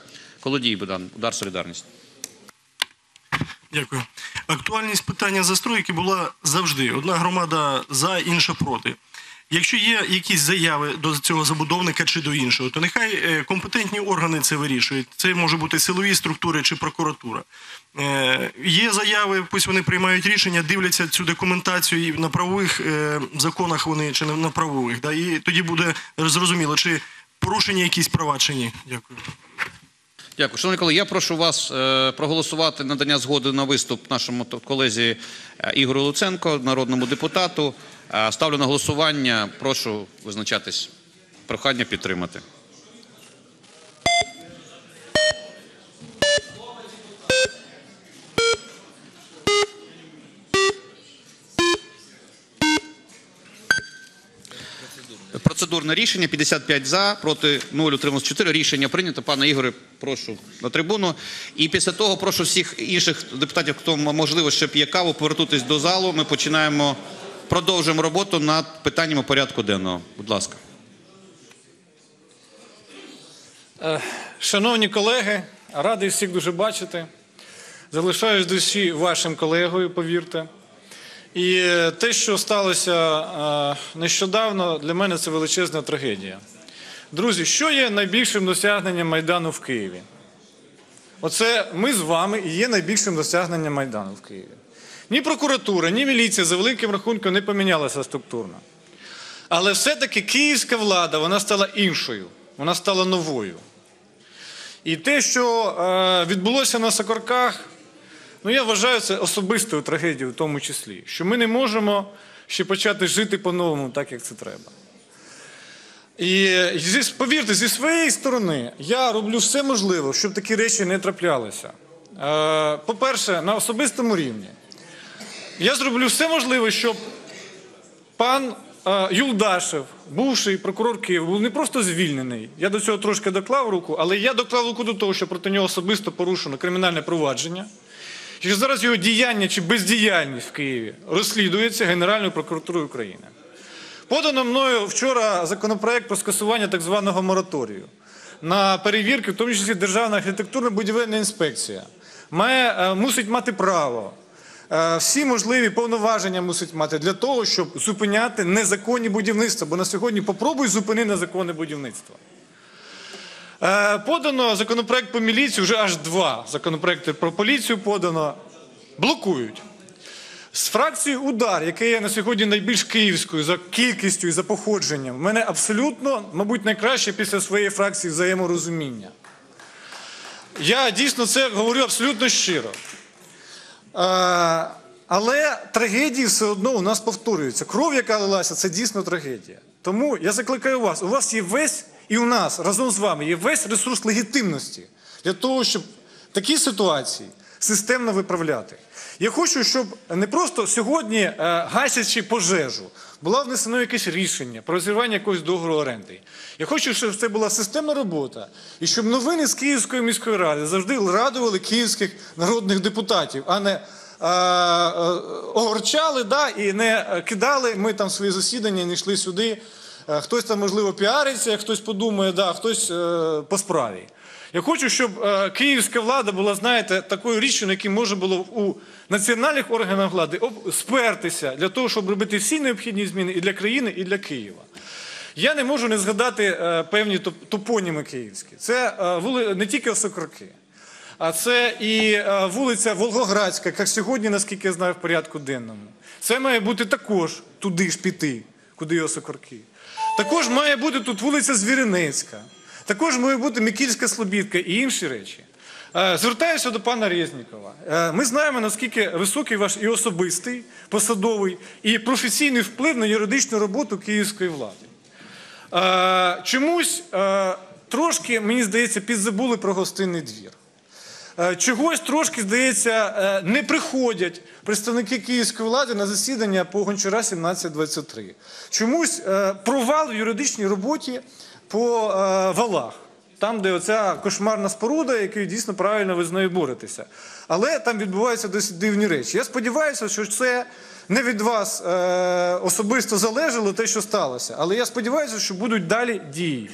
Колодій Богдан, Удар Солідарність. Дякую. Актуальність питання застройки була завжди. Одна громада за, інша проти. Якщо є якісь заяви до цього забудовника чи до іншого, то нехай компетентні органи це вирішують. Це може бути силові структури чи прокуратура. Є заяви, пусть вони приймають рішення, дивляться цю документацію і на правових законах вони, чи не на правових. Да? І тоді буде зрозуміло, чи порушені якісь права, чи ні. Дякую. Дякую. Шановні колеги, я прошу вас проголосувати надання згоди на виступ нашому колезі Ігорю Луценко, народному депутату. Ставлю на голосування. Прошу визначатись. Прохання підтримати. Процедурне рішення. 55 за, проти 0, утрималось 4. Рішення прийнято. Пане Ігоре, прошу на трибуну. І після того прошу всіх інших депутатів, хто, можливо, ще п'є каву, повернутися до залу. Ми продовжуємо роботу над питаннями порядку денного. Будь ласка. Шановні колеги, радий всіх дуже бачити. Залишаюсь душі вашим колегою, повірте. І те, що сталося нещодавно, для мене це величезна трагедія. Друзі, що є найбільшим досягненням Майдану в Києві? Оце ми з вами і є найбільшим досягненням Майдану в Києві. Ні прокуратура, ні міліція за великим рахунком не помінялася структурно. Але все-таки київська влада, вона стала іншою, вона стала новою. І те, що відбулося на Сокорках, ну, я вважаю це особистою трагедією в тому числі, що ми не можемо ще почати жити по-новому, так як це треба. І повірте, зі своєї сторони я роблю все можливе, щоб такі речі не траплялися. По-перше, на особистому рівні. Я зроблю все можливе, щоб пан Юлдашев, бувший прокурор Києва, був не просто звільнений. Я до цього трошки доклав руку, але я доклав руку до того, що проти нього особисто порушено кримінальне провадження. Що зараз його діяння чи бездіяльність в Києві розслідується Генеральною прокуратурою України. Подано мною вчора законопроект про скасування так званого мораторію на перевірки, в тому числі Державна архітектурно-будівельна інспекція мусить мати право, всі можливі повноваження мусить мати для того, щоб зупиняти незаконні будівництва. Бо на сьогодні попробуй зупини незаконне будівництво. Подано законопроект по міліції, вже аж 2 законопроекти про поліцію подано, блокують. З фракцією «Удар», яка є на сьогодні найбільш київською за кількістю і за походженням, в мене абсолютно, мабуть, найкраще після своєї фракції взаєморозуміння. Я дійсно це говорю абсолютно щиро. Але трагедії все одно у нас повторюються. Кров, яка лилася, це дійсно трагедія. Тому я закликаю вас, у вас є весь, і у нас, разом з вами, є весь ресурс легітимності для того, щоб такі ситуації системно виправляти. Я хочу, щоб не просто сьогодні, гасячи пожежу, було внесено якесь рішення про розірвання якогось договору оренди. Я хочу, щоб це була системна робота, і щоб новини з Київської міської ради завжди радували київських народних депутатів, а не огорчали, і не кидали, ми там свої засідання, не йшли сюди. Хтось там, можливо, піариться, хтось подумає, хтось по справі. Я хочу, щоб київська влада була, знаєте, такою річчю, на якій може було у національних органах влади спертися для того, щоб робити всі необхідні зміни і для країни, і для Києва. Я не можу не згадати певні топоніми київські. Це не тільки Сокорки, а це і вулиця Волгоградська, як сьогодні, наскільки я знаю, в порядку денному. Це має бути також туди ж піти, куди є Сокорки. Також має бути тут вулиця Звіринецька. Також має бути Микільська Слобідка і інші речі. Звертаюся до пана Резнікова. Ми знаємо, наскільки високий ваш і особистий, посадовий, і професійний вплив на юридичну роботу київської влади. Чомусь трошки, мені здається, підзабули про гостинний двір. Чогось трошки, здається, не приходять представники київської влади на засідання по Гончара 1723. Чомусь провал в юридичній роботі по валах. Там, де оця кошмарна споруда, якою дійсно правильно ви з нею боретеся. Але там відбуваються досить дивні речі. Я сподіваюся, що це не від вас особисто залежало те, що сталося. Але я сподіваюся, що будуть далі дії.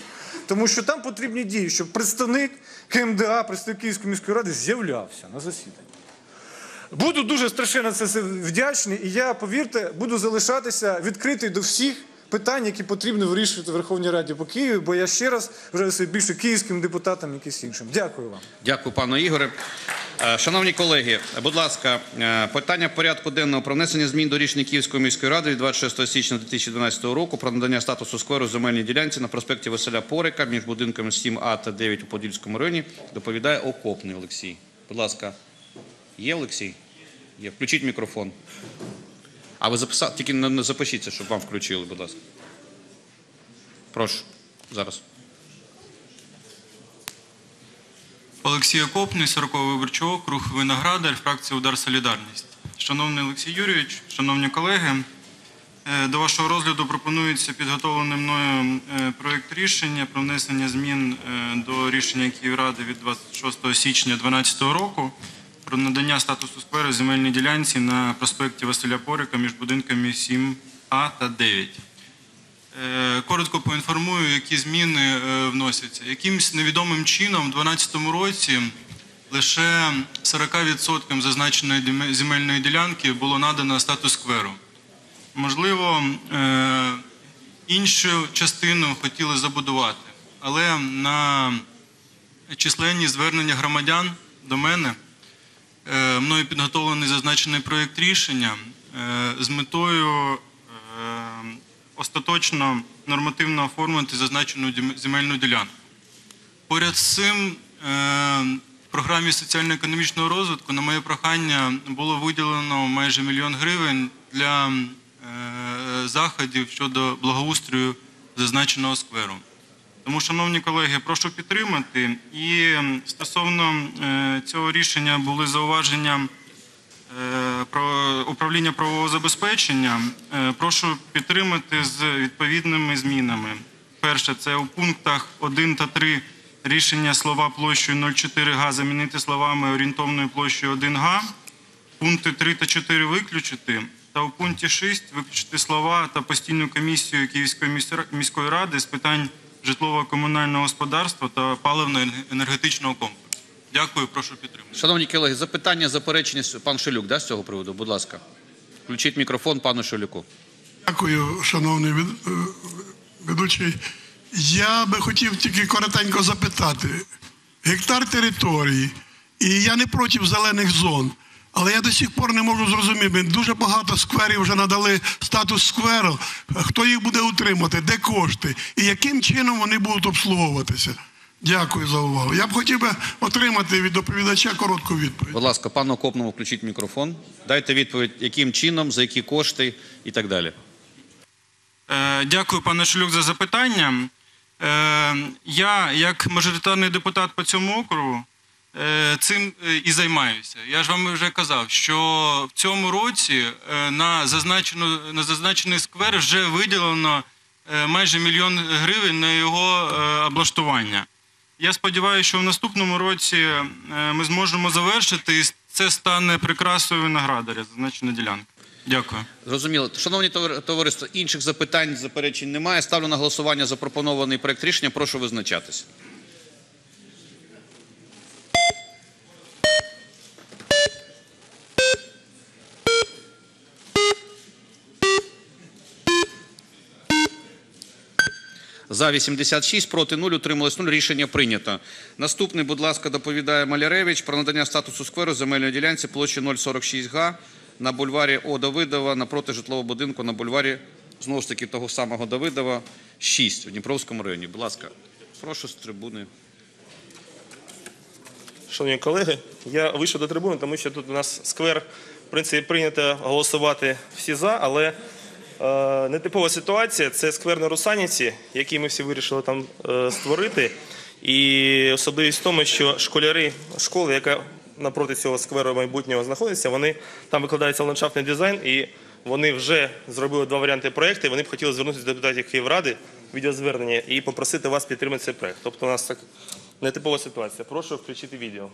тому що там потрібні дії, щоб представник КМДА, представник Київської міської ради з'являвся на засіданні. Буду дуже страшенно це все вдячний, і я, повірте, буду залишатися відкритий до всіх питань, які потрібно вирішувати в Верховній Раді по Києву, бо я ще раз вважаю себе більше київським депутатом, якийсь іншим. Дякую вам. Дякую, пане Ігоре. Шановні колеги, будь ласка, питання порядку денного про внесення змін до рішення Київської міської ради від 26 січня 2012 року про надання статусу скверу земельній ділянці на проспекті Василя Порика між будинками 7А та 9 у Подільському районі доповідає Окопний Олексій. Будь ласка. Є Олексій? Є. Включіть мікрофон. А ви записали? Тільки не запишіться, щоб вам включили, будь ласка. Прошу. Зараз. Олексій Окопний, 40-й виборчий округ, Виноградар, фракція «Удар Солідарність». Шановний Олексій Юрійович, шановні колеги, до вашого розгляду пропонується підготовлений мною проєкт рішення про внесення змін до рішення Київради від 26 січня 2012 року про надання статусу скверу земельній ділянці на проспекті Василя Порика між будинками 7А та 9. Коротко поінформую, які зміни вносяться. Якимось невідомим чином у 2012 році лише 40% зазначеної земельної ділянки було надано статус скверу. Можливо, іншу частину хотіли забудувати, але на численні звернення громадян до мене мною підготовлений зазначений проєкт рішення з метою остаточно нормативно оформити зазначену земельну ділянку. Поряд з цим в програмі соціально-економічного розвитку на моє прохання було виділено майже 1 мільйон гривень для заходів щодо благоустрою зазначеного скверу. Тому, шановні колеги, прошу підтримати. І стосовно цього рішення були зауваження про управління правового забезпечення. Прошу підтримати з відповідними змінами. Перше, це у пунктах 1 та 3 рішення слова площею 0,4 га замінити словами орієнтовною площею 1 га. Пункти 3 та 4 виключити. Та у пункті 6 виключити слова та постійну комісію Київської міської ради з питань житлово-комунального господарства та паливно-енергетичного комплексу. Дякую, прошу підтримати. Шановні колеги, запитання, заперечення. Пан Шелюк, да, з цього приводу? Будь ласка. Включіть мікрофон пану Шелюку. Дякую, шановний ведучий. Я би хотів тільки коротенько запитати. Гектар території, і я не проти зелених зон, але я до сих пор не можу зрозуміти. Дуже багато скверів вже надали статус скверу. Хто їх буде утримувати, де кошти і яким чином вони будуть обслуговуватися? Дякую за увагу. Я б хотів би отримати від доповідача коротку відповідь. Будь ласка, пану Окопному включіть мікрофон. Дайте відповідь, яким чином, за які кошти і так далі. Дякую, пане Шелюк, за запитання. Я, як мажоритарний депутат по цьому округу, цим і займаюся. Я ж вам вже казав, що в цьому році на зазначений сквер вже виділено майже 1 мільйон гривень на його облаштування. Я сподіваюся, що в наступному році ми зможемо завершити, і це стане прикрасою Виноградаря, зазначена ділянка. Дякую. Зрозуміло. Шановні товариство, інших запитань, заперечень немає. Ставлю на голосування запропонований проект рішення. Прошу визначатися. За 86, проти 0, утрималось 0. Рішення прийнято. Наступний, будь ласка, доповідає Маляревич про надання статусу скверу земельної ділянці площі 0,46 га на бульварі О. Давидова напроти житлового будинку на бульварі, знову ж таки, того самого Давидова, 6 в Дніпровському районі. Будь ласка, прошу з трибуни. Шановні колеги, я вийшов до трибуни, тому що тут у нас сквер, в принципі, прийнято голосувати всі за, але нетипова ситуація – це сквер на Русанівці, який ми всі вирішили там створити. І особливість в тому, що школяри школи, яка напроти цього скверу майбутнього знаходиться, вони там викладається ландшафтний дизайн, і вони вже зробили 2 варіанти проєкту, і вони б хотіли звернутися до депутатів Київради, відеозвернення, і попросити вас підтримати цей проєкт. Тобто у нас так нетипова ситуація. Прошу включити відео.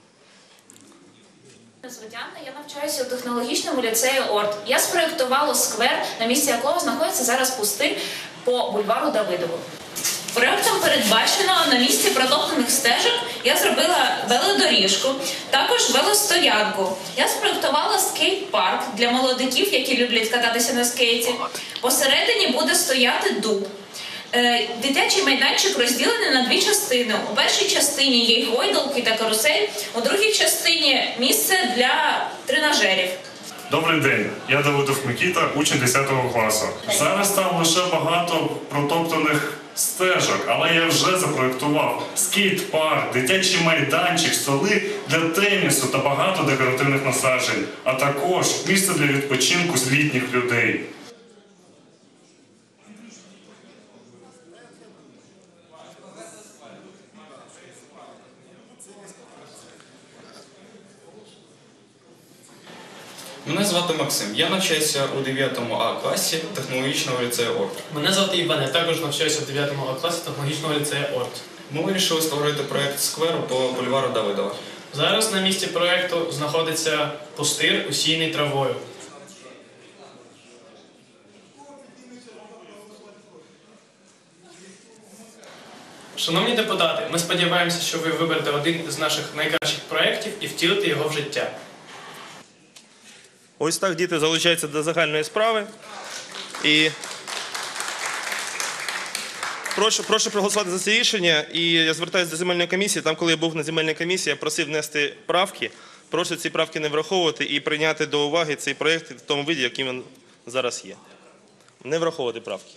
Я навчаюся у технологічному ліцеї ОРТ. Я спроєктувала сквер, на місці якого знаходиться зараз пустир по бульвару Давидову. Проектом передбачено на місці протоптаних стежок я зробила велодоріжку, також велостоянку. Я спроектувала скейт-парк для молодиків, які люблять кататися на скейті. Посередині буде стояти дуб. Дитячий майданчик розділений на дві частини. У першій частині є гойдалки та карусель, у другій частині місце для тренажерів. Добрий день, я Давидов Микита, учень 10 класу. Зараз там лише багато протоптаних стежок, але я вже запроектував скейт-парк, дитячий майданчик, столи для тенісу та багато декоративних насаджень, а також місце для відпочинку з літніх людей. Мене звати Максим. Я навчаюся у 9 А класі технологічного ліцею ОРТ. Мене звати Іван, я також навчаюся в 9 А класі технологічного ліцею ОРТ. Ми вирішили створити проєкт скверу по бульвару Давидова. Зараз на місці проєкту знаходиться пустир, усіяний травою. Шановні депутати, ми сподіваємося, що ви виберете один із наших найкращих проєктів і втілите його в життя. Ось так діти залучаються до загальної справи. І прошу проголосувати за це рішення. І я звертаюся до земельної комісії. Там, коли я був на земельній комісії, я просив внести правки. Прошу ці правки не враховувати і прийняти до уваги цей проєкт в тому виді, який він зараз є. Не враховувати правки.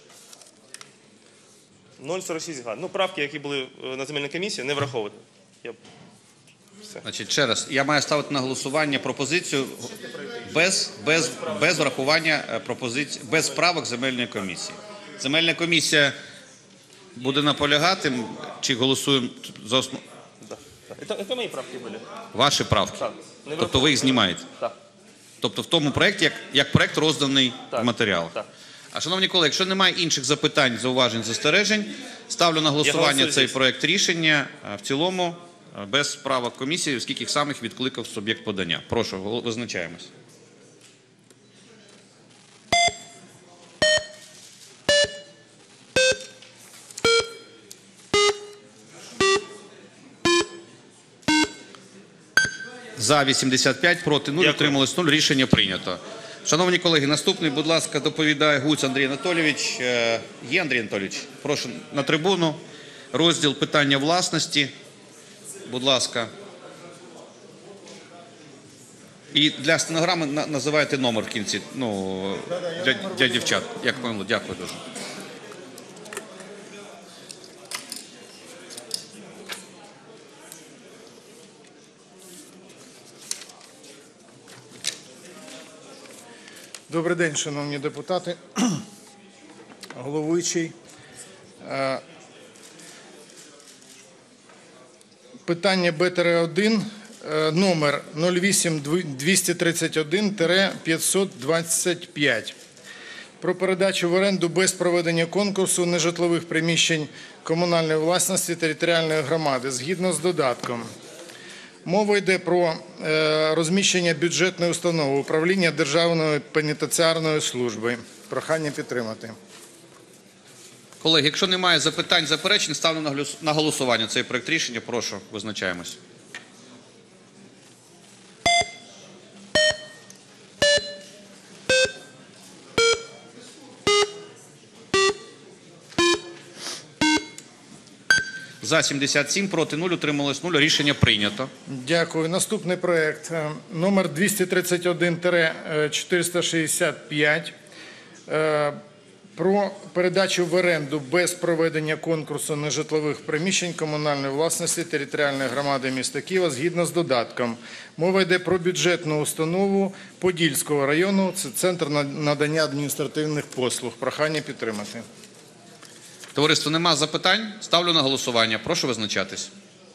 0,46 га. Ну, правки, які були на земельній комісії, не враховувати. Значить, ще раз, я маю ставити на голосування пропозицію без врахування пропозицій, без правок земельної комісії. Земельна комісія буде наполягати, чи голосуємо за основу? Це мої правки були. Ваші правки. Тобто ви їх знімаєте? Так. Тобто в тому проєкті, як проєкт розданий в матеріалах. Так. А, шановні колеги, якщо немає інших запитань, зауважень, застережень, ставлю на голосування цей проєкт рішення в цілому без правок комісії, оскільки самих відкликав суб'єкт подання. Прошу, визначаємось. За 85, проти 0, утрималось 0. Рішення прийнято. Шановні колеги, наступний, будь ласка, доповідає Гуць Андрій Анатолійович. Є, Андрій Анатолійович? Прошу на трибуну. Розділ питання власності. Будь ласка. І для стенограми називайте номер в кінці. Ну, для дівчат. Як помилу. Дякую дуже. Добрий день, шановні депутати, головуючий. Питання БТР-1, номер 08-231-525. Про передачу в оренду без проведення конкурсу нежитлових приміщень комунальної власності територіальної громади згідно з додатком. Мова йде про розміщення бюджетної установи управління Державної пенітенціарної служби. Прохання підтримати. Колеги, якщо немає запитань, заперечень, ставлю на голосування цей проєкт рішення. Прошу, визначаємось. За 77, проти 0, утрималось 0. Рішення прийнято. Дякую. Наступний проєкт номер 231-465 про передачу в оренду без проведення конкурсу нежитлових приміщень комунальної власності територіальної громади міста Києва згідно з додатком. Мова йде про бюджетну установу Подільського району. Це Центр надання адміністративних послуг. Прохання підтримати. Товариство, нема запитань? Ставлю на голосування. Прошу визначатись.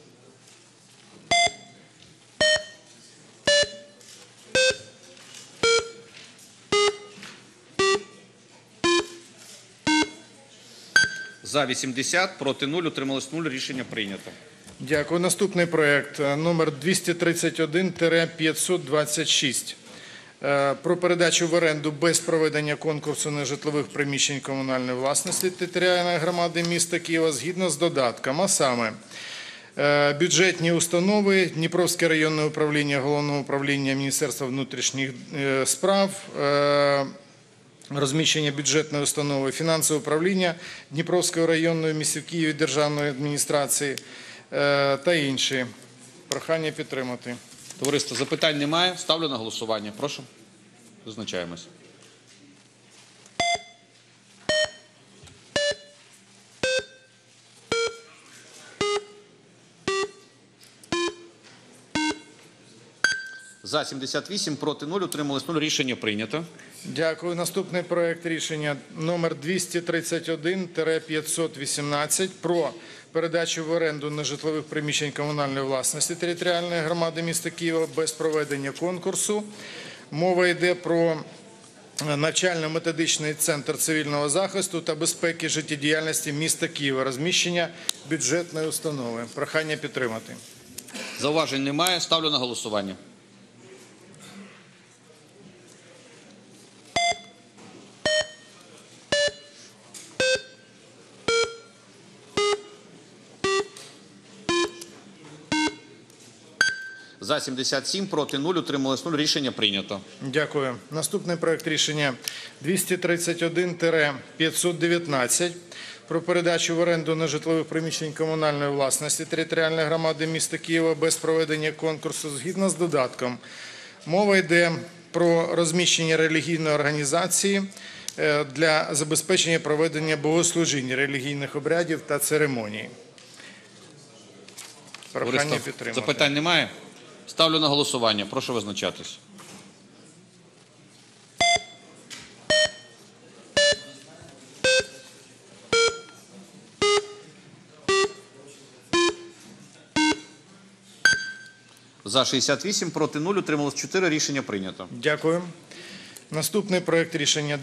За 80, проти 0, утрималось 0. Рішення прийнято. Дякую. Наступний проєкт номер 231-526. про передачу в оренду без проведення конкурсу нежитлових приміщень комунальної власності територіальної громади міста Києва згідно з додатком, а саме бюджетні установи, Дніпровське районне управління Головного управління Міністерства внутрішніх справ, розміщення бюджетної установи, фінансове управління Дніпровської районної в місті Києві державної адміністрації та інші. Прохання підтримати. Товариство, запитань немає. Ставлю на голосування. Прошу. Визначаємось. За 78, проти 0, утримались 0. Рішення прийнято. Дякую. Наступний проект рішення номер 231-518 про передачу в оренду нежитлових приміщень комунальної власності територіальної громади міста Києва без проведення конкурсу. Мова йде про навчально-методичний центр цивільного захисту та безпеки життєдіяльності міста Києва, розміщення бюджетної установи. Прохання підтримати. Зауважень немає. Ставлю на голосування. За 77, проти 0, утрималось 0. Рішення прийнято. Дякую. Наступний проект рішення 231-519 про передачу в оренду нежитлових приміщень комунальної власності територіальної громади міста Києва без проведення конкурсу згідно з додатком. Мова йде про розміщення релігійної організації для забезпечення проведення богослужінь, релігійних обрядів та церемоній. Прохання підтримати. Запитань немає? Ставлю на голосування. Прошу визначатись. За 68, проти 0, утрималось 4. Рішення прийнято. Дякую. Наступний проект рішення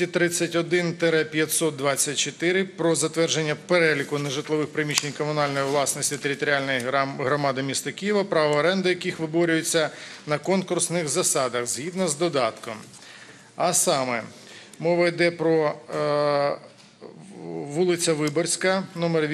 231-524 про затвердження переліку нежитлових приміщень комунальної власності територіальної громади міста Києва, право оренди яких виборюється на конкурсних засадах згідно з додатком. А саме, мова йде про вулиця Виборська, номер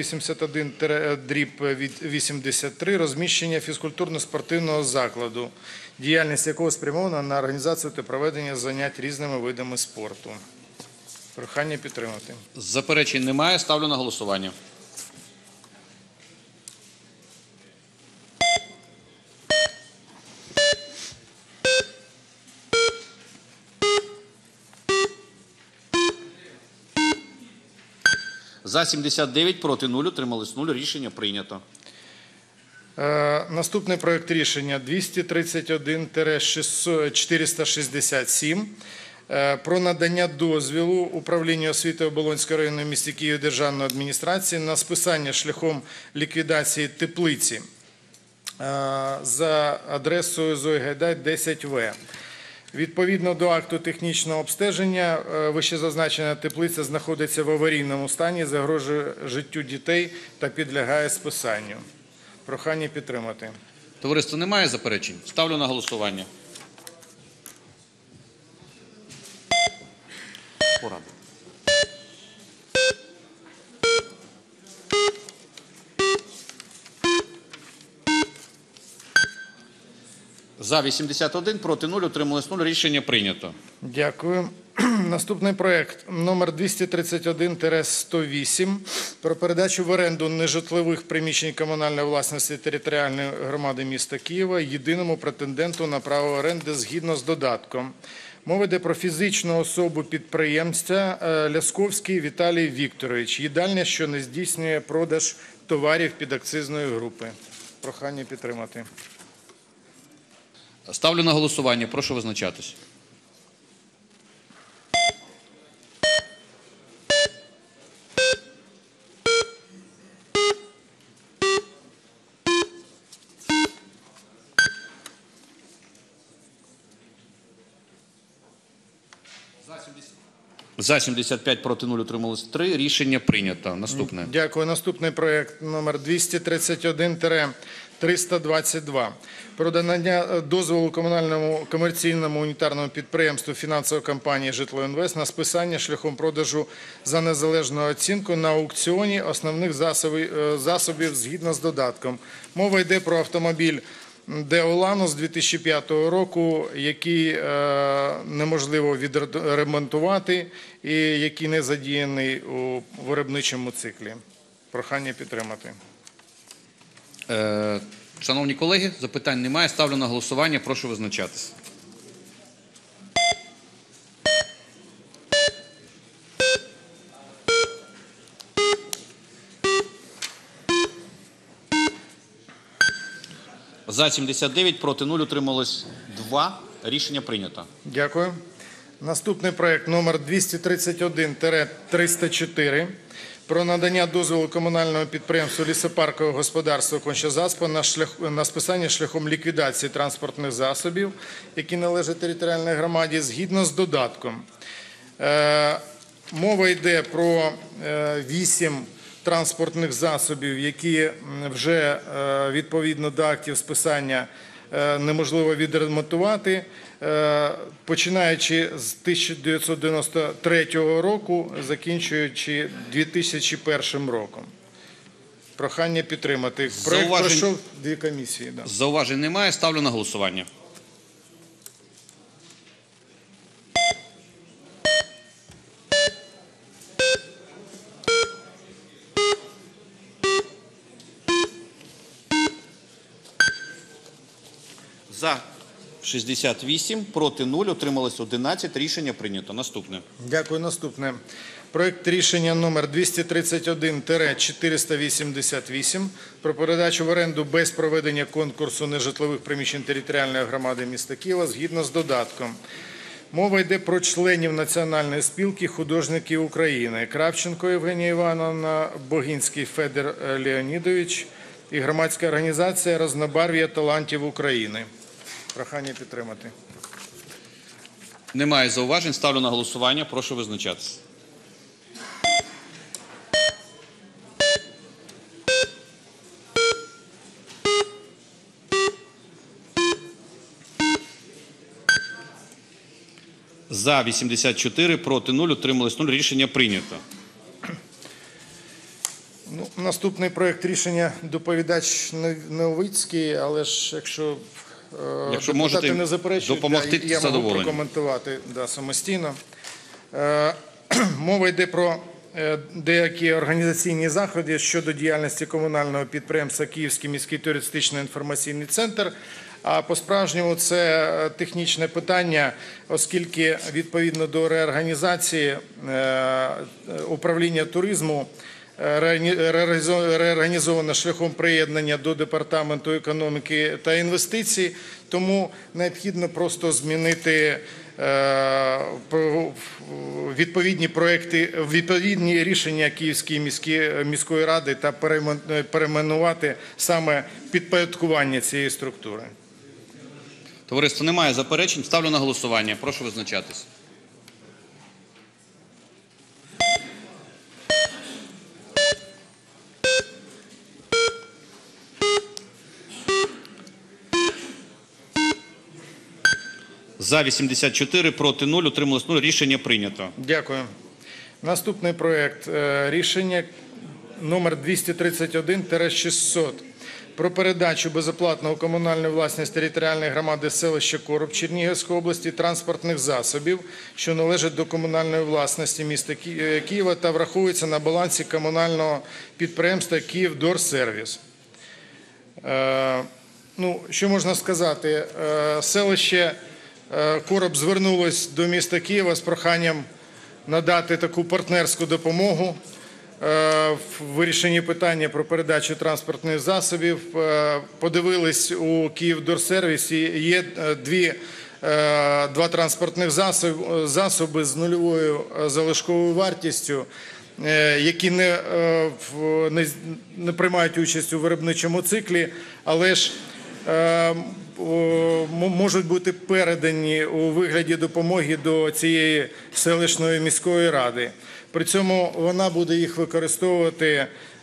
81/83, розміщення фізкультурно-спортивного закладу, діяльність якого спрямована на організацію та проведення занять різними видами спорту. Прохання підтримати. Заперечень немає. Ставлю на голосування. За 79, проти 0, утрималось 0. Рішення прийнято. Наступний проект рішення 231-467 про надання дозвілу управлінню освіти Оболонської районної в місті Києві державної адміністрації на списання шляхом ліквідації теплиці за адресою Зої Гайдай, 10В. Відповідно до акту технічного обстеження, вищезазначена теплиця знаходиться в аварійному стані, загрожує життю дітей та підлягає списанню. Прохання підтримати. Товариство, немає заперечень? Ставлю на голосування. Порада. За 81, проти 0, утрималось 0. Рішення прийнято. Дякую. Наступний проект номер 231-108 про передачу в оренду нежитлових приміщень комунальної власності територіальної громади міста Києва єдиному претенденту на право оренди згідно з додатком. Мова йде про фізичну особу підприємця Лясковський Віталій Вікторович, їдальня, що не здійснює продаж товарів підакцизної групи. Прохання підтримати. Ставлю на голосування. Прошу визначатись. За 75, проти 0, утрималось 3. Рішення прийнято. Наступне. Дякую. Наступний проект номер 231-3 322 про надання дозволу комунальному комерційному унітарному підприємству фінансової компанії «Житлоінвест» на списання шляхом продажу за незалежною оцінкою на аукціоні основних засобів згідно з додатком. Мова йде про автомобіль Деолано з 2005 року, який неможливо відремонтувати і який не задіяний у виробничому циклі. Прохання підтримати. Шановні колеги, запитань немає. Ставлю на голосування. Прошу визначатися. За 79, проти 0, утрималось 2. Рішення прийнято. Дякую. Наступний проект номер 231-304 про надання дозволу комунальному підприємству лісопаркового господарства «Конча-Заспа» на списання шляхом ліквідації транспортних засобів, які належать територіальній громаді, згідно з додатком. Мова йде про 8 транспортних засобів, які вже відповідно до актів списання неможливо відремонтувати, починаючи з 1993 року, закінчуючи 2001 роком. Прохання підтримати. Проект пройшов 2 комісії. Да. Зауважень немає. Ставлю на голосування. За 68, проти 0, утрималось 11. Рішення прийнято. Наступне. Дякую. Наступне. Проект рішення номер 231-488 про передачу в оренду без проведення конкурсу нежитлових приміщень територіальної громади міста Києва згідно з додатком. Мова йде про членів Національної спілки художників України Кравченко Євгенія Івановна, Богінський Федір Леонідович і громадська організація «Разнобарв'я талантів України». Прохання підтримати. Немає зауважень. Ставлю на голосування. Прошу визначатися. За 84, проти 0, утрималось 0. Рішення прийнято. Наступний проект рішення доповідач Новицький, але ж якщо можете не заперечують, допомогти, я можу задоволені. прокоментувати самостійно. Мова йде про деякі організаційні заходи щодо діяльності комунального підприємства Київський міський туристично-інформаційний центр. А по-справжньому це технічне питання, оскільки відповідно до реорганізації управління туризму реорганізовано шляхом приєднання до Департаменту економіки та інвестицій, тому необхідно просто змінити відповідні проекти, відповідні рішення Київської міської ради та перейменувати саме підпорядкування цієї структури. Товариство, немає заперечень. Ставлю на голосування. Прошу визначатись. За 84, проти 0, утрималось 0. Рішення прийнято. Дякую. Наступний проект рішення номер 231-600 про передачу безоплатного комунальної власності територіальної громади селища Короб Чернігівської області транспортних засобів, що належать до комунальної власності міста Києва та враховуються на балансі комунального підприємства «Київдорсервіс». Що можна сказати? Селище Короб звернулось до міста Києва з проханням надати таку партнерську допомогу в вирішенні питання про передачу транспортних засобів. Подивились у Київдорсервісі, є два транспортних засоби з нульовою залишковою вартістю, які не приймають участь у виробничому циклі, але ж можуть бути передані у вигляді допомоги до цієї селищної міської ради. При цьому вона буде їх використовувати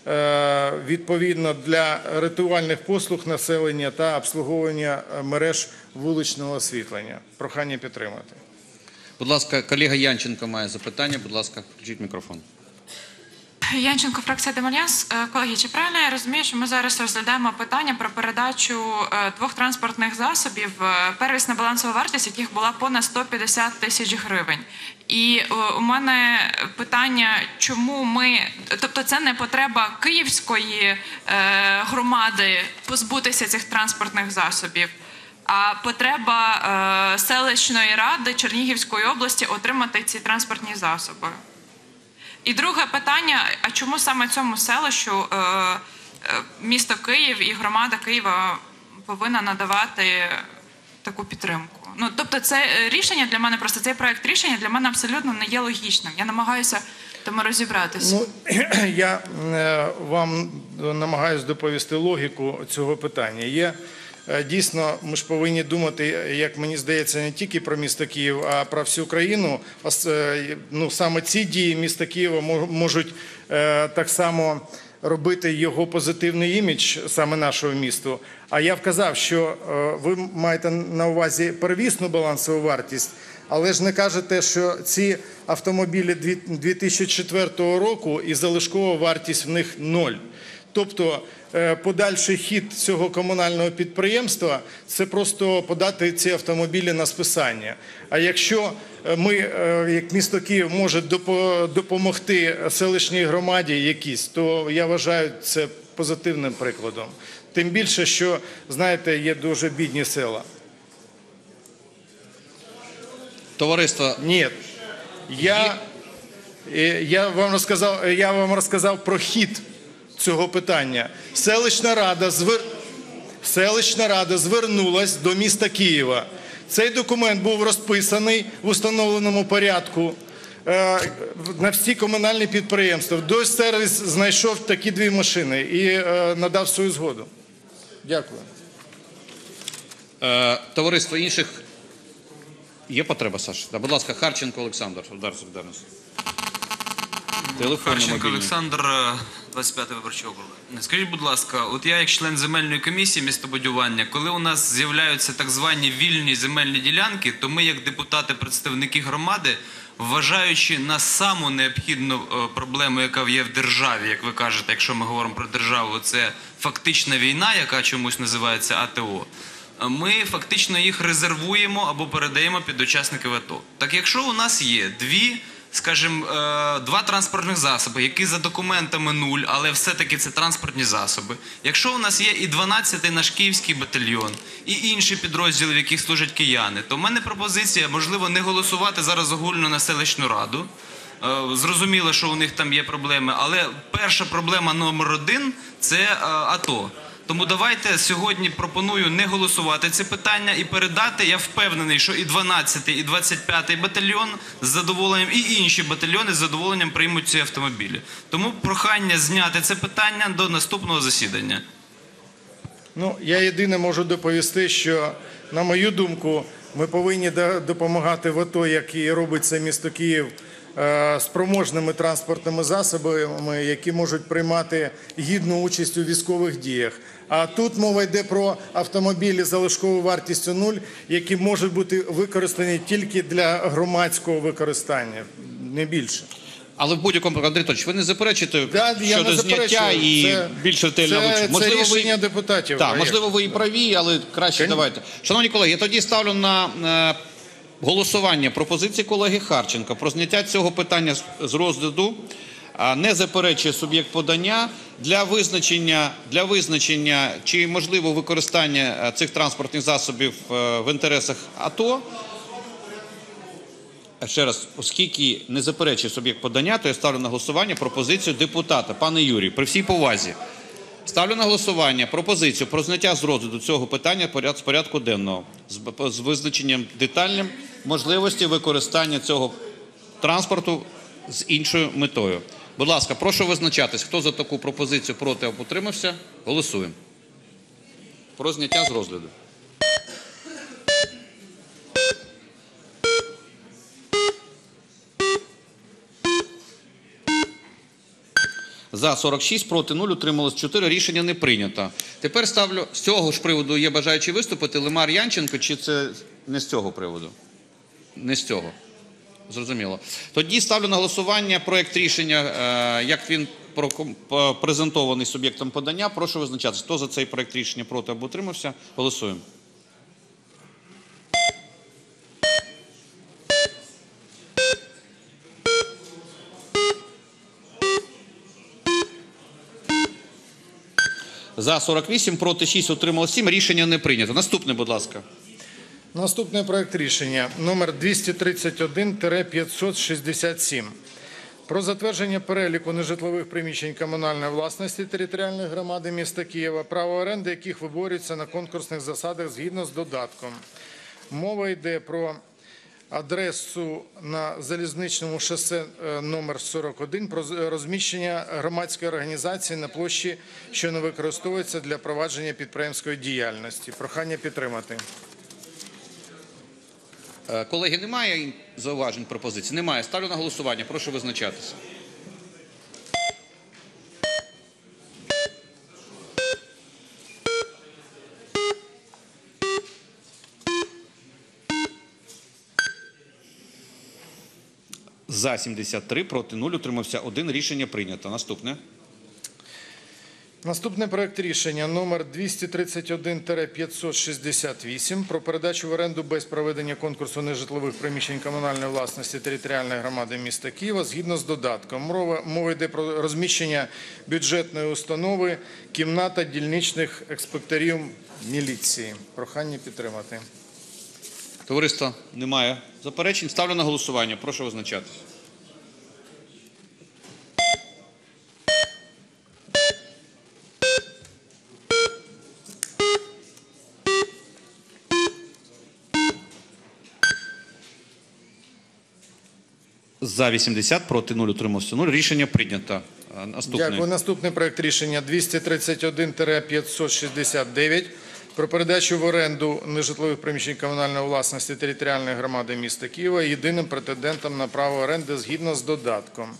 відповідно для рятувальних послуг населення та обслуговування мереж вуличного освітлення. Прохання підтримати. Будь ласка, колега Янченко має запитання. Будь ласка, включіть мікрофон. Янченко, фракція Демальянс. Колеги, чи правильно я розумію, що ми зараз розглядаємо питання про передачу двох транспортних засобів, первісна балансова вартість яких була понад 150 тисяч гривень? І у мене питання, чому ми, тобто це не потреба київської громади позбутися цих транспортних засобів, а потреба селищної ради Чернігівської області отримати ці транспортні засоби? І друге питання, а чому саме цьому селищу місто Київ і громада Києва повинна надавати таку підтримку? Ну, тобто це рішення для мене, просто цей проект рішення для мене абсолютно не є логічним. Я намагаюся тому розібратися. Ну, я вам намагаюся доповісти логіку цього питання. Є дійсно, ми ж повинні думати, як мені здається, не тільки про місто Київ, а про всю країну. Ну, саме ці дії міста Києва можуть так само робити його позитивний імідж, саме нашого місту. А я вказав, що ви маєте на увазі первісну балансову вартість, але ж не кажете, що ці автомобілі 2004 року і залишкова вартість в них 0. Тобто подальший хід цього комунального підприємства – це просто подати ці автомобілі на списання. А якщо ми, як місто Київ, може допомогти селищній громаді якійсь, то я вважаю це позитивним прикладом. Тим більше, що, знаєте, є дуже бідні села. Товариство. Ні. Я вам розказав про хід цього питання. Селищна рада звернулась до міста Києва. Цей документ був розписаний в установленому порядку на всі комунальні підприємства. Дойсервіс знайшов такі дві машини і надав свою згоду. Дякую. Товариство інших. Є потреба, Саша? Будь ласка, Харченко Олександр. Харченко Олександр, 25-й виборчий округ. Скажіть, будь ласка, от я як член земельної комісії містобудування, коли у нас з'являються так звані вільні земельні ділянки, то ми як депутати-представники громади, вважаючи на саму необхідну проблему, яка є в державі, як ви кажете, якщо ми говоримо про державу, це фактична війна, яка чомусь називається АТО, ми фактично їх резервуємо або передаємо під учасників АТО. Так якщо у нас є два транспортних засоби, які за документами 0, але все-таки це транспортні засоби. Якщо у нас є і 12-й наш київський батальйон, і інші підрозділи, в яких служать кияни, то в мене пропозиція, можливо, не голосувати зараз огульно на селищну раду. Зрозуміло, що у них там є проблеми, але перша проблема номер 1 – це АТО. Тому давайте сьогодні пропоную не голосувати це питання і передати. Я впевнений, що і 12-й, і 25-й батальйон з задоволенням, і інші батальйони з задоволенням приймуть ці автомобілі. Тому прохання зняти це питання до наступного засідання. Ну, я єдине можу доповісти, що, на мою думку, ми повинні допомагати в АТО, як і робить це місто Київ, спроможними транспортними засобами, які можуть приймати гідну участь у військових діях. А тут мова йде про автомобілі з залишковою вартістю 0, які можуть бути використані тільки для громадського використання, не більше. Але в будь-якому, Андрій Анатолійович, ви не заперечите щодо зняття і більш ретельно вивчення? Це рішення депутатів. Так, можливо, ви і праві, але краще давайте. Шановні колеги, я тоді ставлю на голосування пропозиції колеги Харченка про зняття цього питання з розгляду. Не заперечує суб'єкт подання для визначення, чи можливо використання цих транспортних засобів в інтересах АТО. Ще раз, оскільки не заперечує суб'єкт подання, то я ставлю на голосування пропозицію депутата. Пане Юрій, при всій повазі, ставлю на голосування пропозицію про зняття з розгляду цього питання з порядку денного з визначенням детальним можливості використання цього транспорту з іншою метою. Будь ласка, прошу визначатись, хто за таку пропозицію проти або утримався. Голосуємо. Про зняття з розгляду. За 46, проти 0, утрималось 4. Рішення не прийнято. Тепер ставлю, з цього ж приводу є бажаючі виступити. Лимар, Янченко, чи це не з цього приводу? Не з цього. Зрозуміло. Тоді ставлю на голосування проект рішення, як він презентований суб'єктом подання. Прошу визначатися. Хто за цей проект рішення проти або утримався? Голосуємо. За 48, проти 6, утрималось 7. Рішення не прийнято. Наступне, будь ласка. Наступний проект рішення номер 231-567 про затвердження переліку нежитлових приміщень комунальної власності територіальної громади міста Києва, право оренди яких виборюється на конкурсних засадах згідно з додатком. Мова йде про адресу на Залізничному шосе номер 41 про розміщення громадської організації на площі, що не використовується для провадження підприємської діяльності. Прохання підтримати. Колеги, немає зауважень, пропозицій? Немає. Ставлю на голосування. Прошу визначатися. За 73, проти 0, утримався 1. Рішення прийнято. Наступне. Наступний проект рішення номер 231-568 про передачу в оренду без проведення конкурсу нежитлових приміщень комунальної власності територіальної громади міста Києва згідно з додатком. Мова йде про розміщення бюджетної установи кімната дільничних інспекторів міліції. Прохання підтримати. Товариство, немає заперечень. Ставлю на голосування. Прошу визначатися. За 80, проти 0, утримався 0. Рішення прийнято. Наступний. Дякую. Наступний проект рішення 231-569 про передачу в оренду нежитлових приміщень комунальної власності територіальної громади міста Києва єдиним претендентом на право оренди згідно з додатком.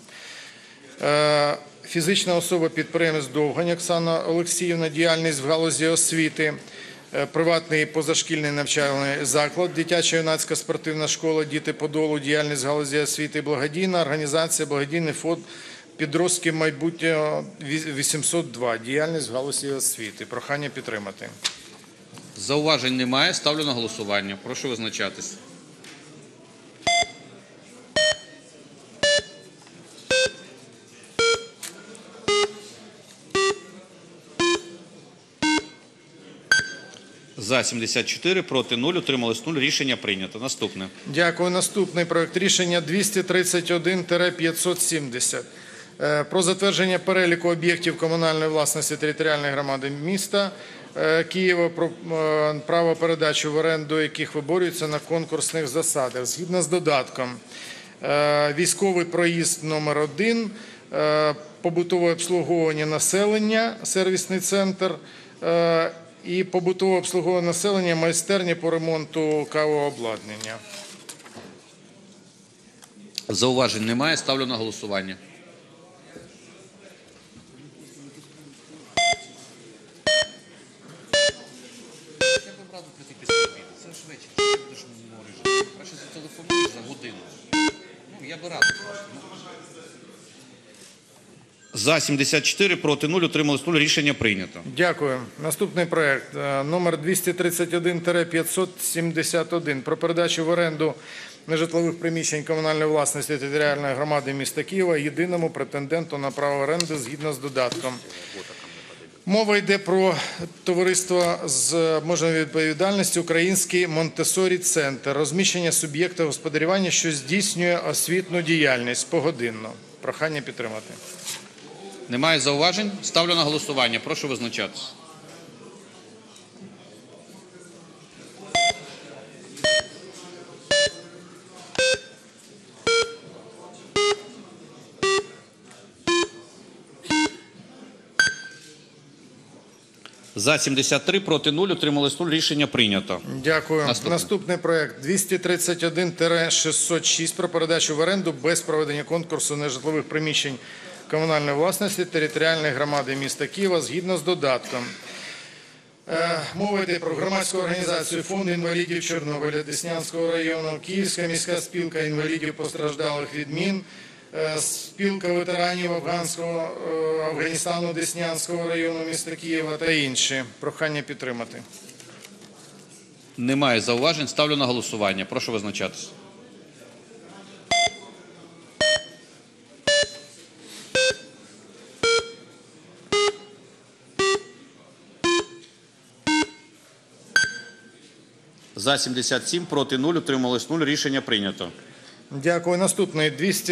Фізична особа-підприємець Довгань Оксана Олексіївна, діяльність в галузі освіти, приватний позашкільний навчальний заклад, дитячо-юнацька спортивна школа «Діти Подолу», діяльність в галузі освіти, благодійна організація, благодійний фонд «Підростки майбутнього 802», діяльність в галузі освіти. Прохання підтримати. Зауважень немає. Ставлю на голосування. Прошу визначатись. За 74, проти 0, утрималось 0. Рішення прийнято. Наступне. Дякую. Наступний проект рішення 231-570 про затвердження переліку об'єктів комунальної власності територіальної громади міста Києва, про право передачі в оренду яких виборюється на конкурсних засадах. Згідно з додатком, військовий проїзд номер 1, побутове обслуговування населення, сервісний центр і побутове обслуговування населення, майстерні по ремонту кавообладнання. Зауважень немає. Ставлю на голосування. Це ж вечір. Що ти будеш мені говорити? Краще зателефонуєш за годину. Я би радий. За 74, проти 0, утрималось 0. Рішення прийнято. Дякую. Наступний проект номер 231-571 про передачу в оренду нежитлових приміщень комунальної власності територіальної громади міста Києва єдиному претенденту на право оренди згідно з додатком. Мова йде про товариство з обмеженою відповідальністю «Український Монтессорі-центр», розміщення суб'єкта господарювання, що здійснює освітну діяльність погодинно. Прохання підтримати. Немає зауважень? Ставлю на голосування. Прошу визначатися. За 73, проти 0, утрималось 0. Рішення прийнято. Дякую. Наступний проект 231-606 про передачу в оренду без проведення конкурсу нежитлових приміщень комунальної власності територіальної громади міста Києва згідно з додатком. Мова йде про громадську організацію Фонд інвалідів Чорнобиля Деснянського району, Київська міська спілка інвалідів постраждалих від мін, спілка ветеранів Афганістану Деснянського району міста Києва та інші. Прохання підтримати. Немає зауважень. Ставлю на голосування. Прошу визначатись. За 77, проти 0, утрималось 0. Рішення прийнято. Дякую. Наступний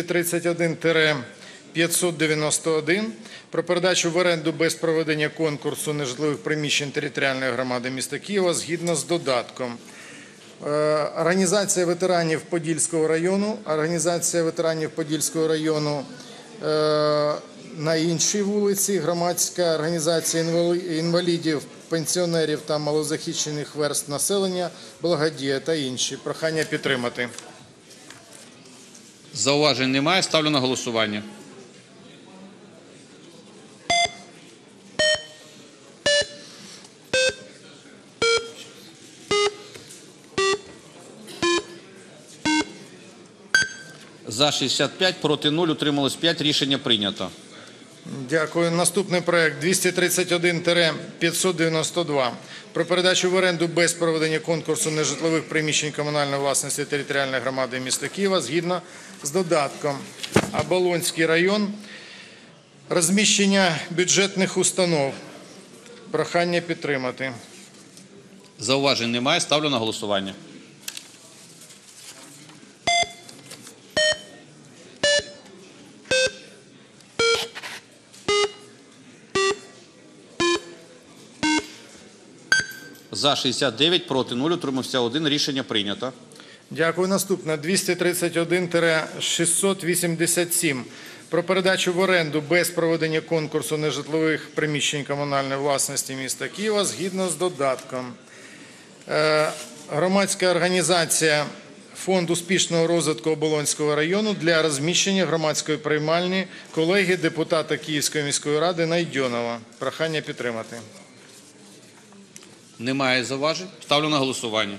231-591 про передачу в оренду без проведення конкурсу нежитлових приміщень територіальної громади міста Києва згідно з додатком. Організація ветеранів Подільського району, на іншій вулиці, громадська організація інвалідів, пенсіонерів та малозахищених верств населення, Благодія та інші. Прохання підтримати. Зауважень немає. Ставлю на голосування. За 65, проти 0, утрималось 5. Рішення прийнято. Дякую. Наступний проект 231-592 про передачу в оренду без проведення конкурсу нежитлових приміщень комунальної власності територіальної громади міста Києва згідно з додатком. Оболонський район. Розміщення бюджетних установ. Прохання підтримати. Зауважень немає. Ставлю на голосування. За 69, проти 0, утримався 1. Рішення прийнято. Дякую. Наступне 231-687 про передачу в оренду без проведення конкурсу нежитлових приміщень комунальної власності міста Києва згідно з додатком. Громадська організація Фонд успішного розвитку Оболонського району для розміщення громадської приймальні колеги депутата Київської міської ради Найдьонова. Прохання підтримати. Немає зауважень. Ставлю на голосування.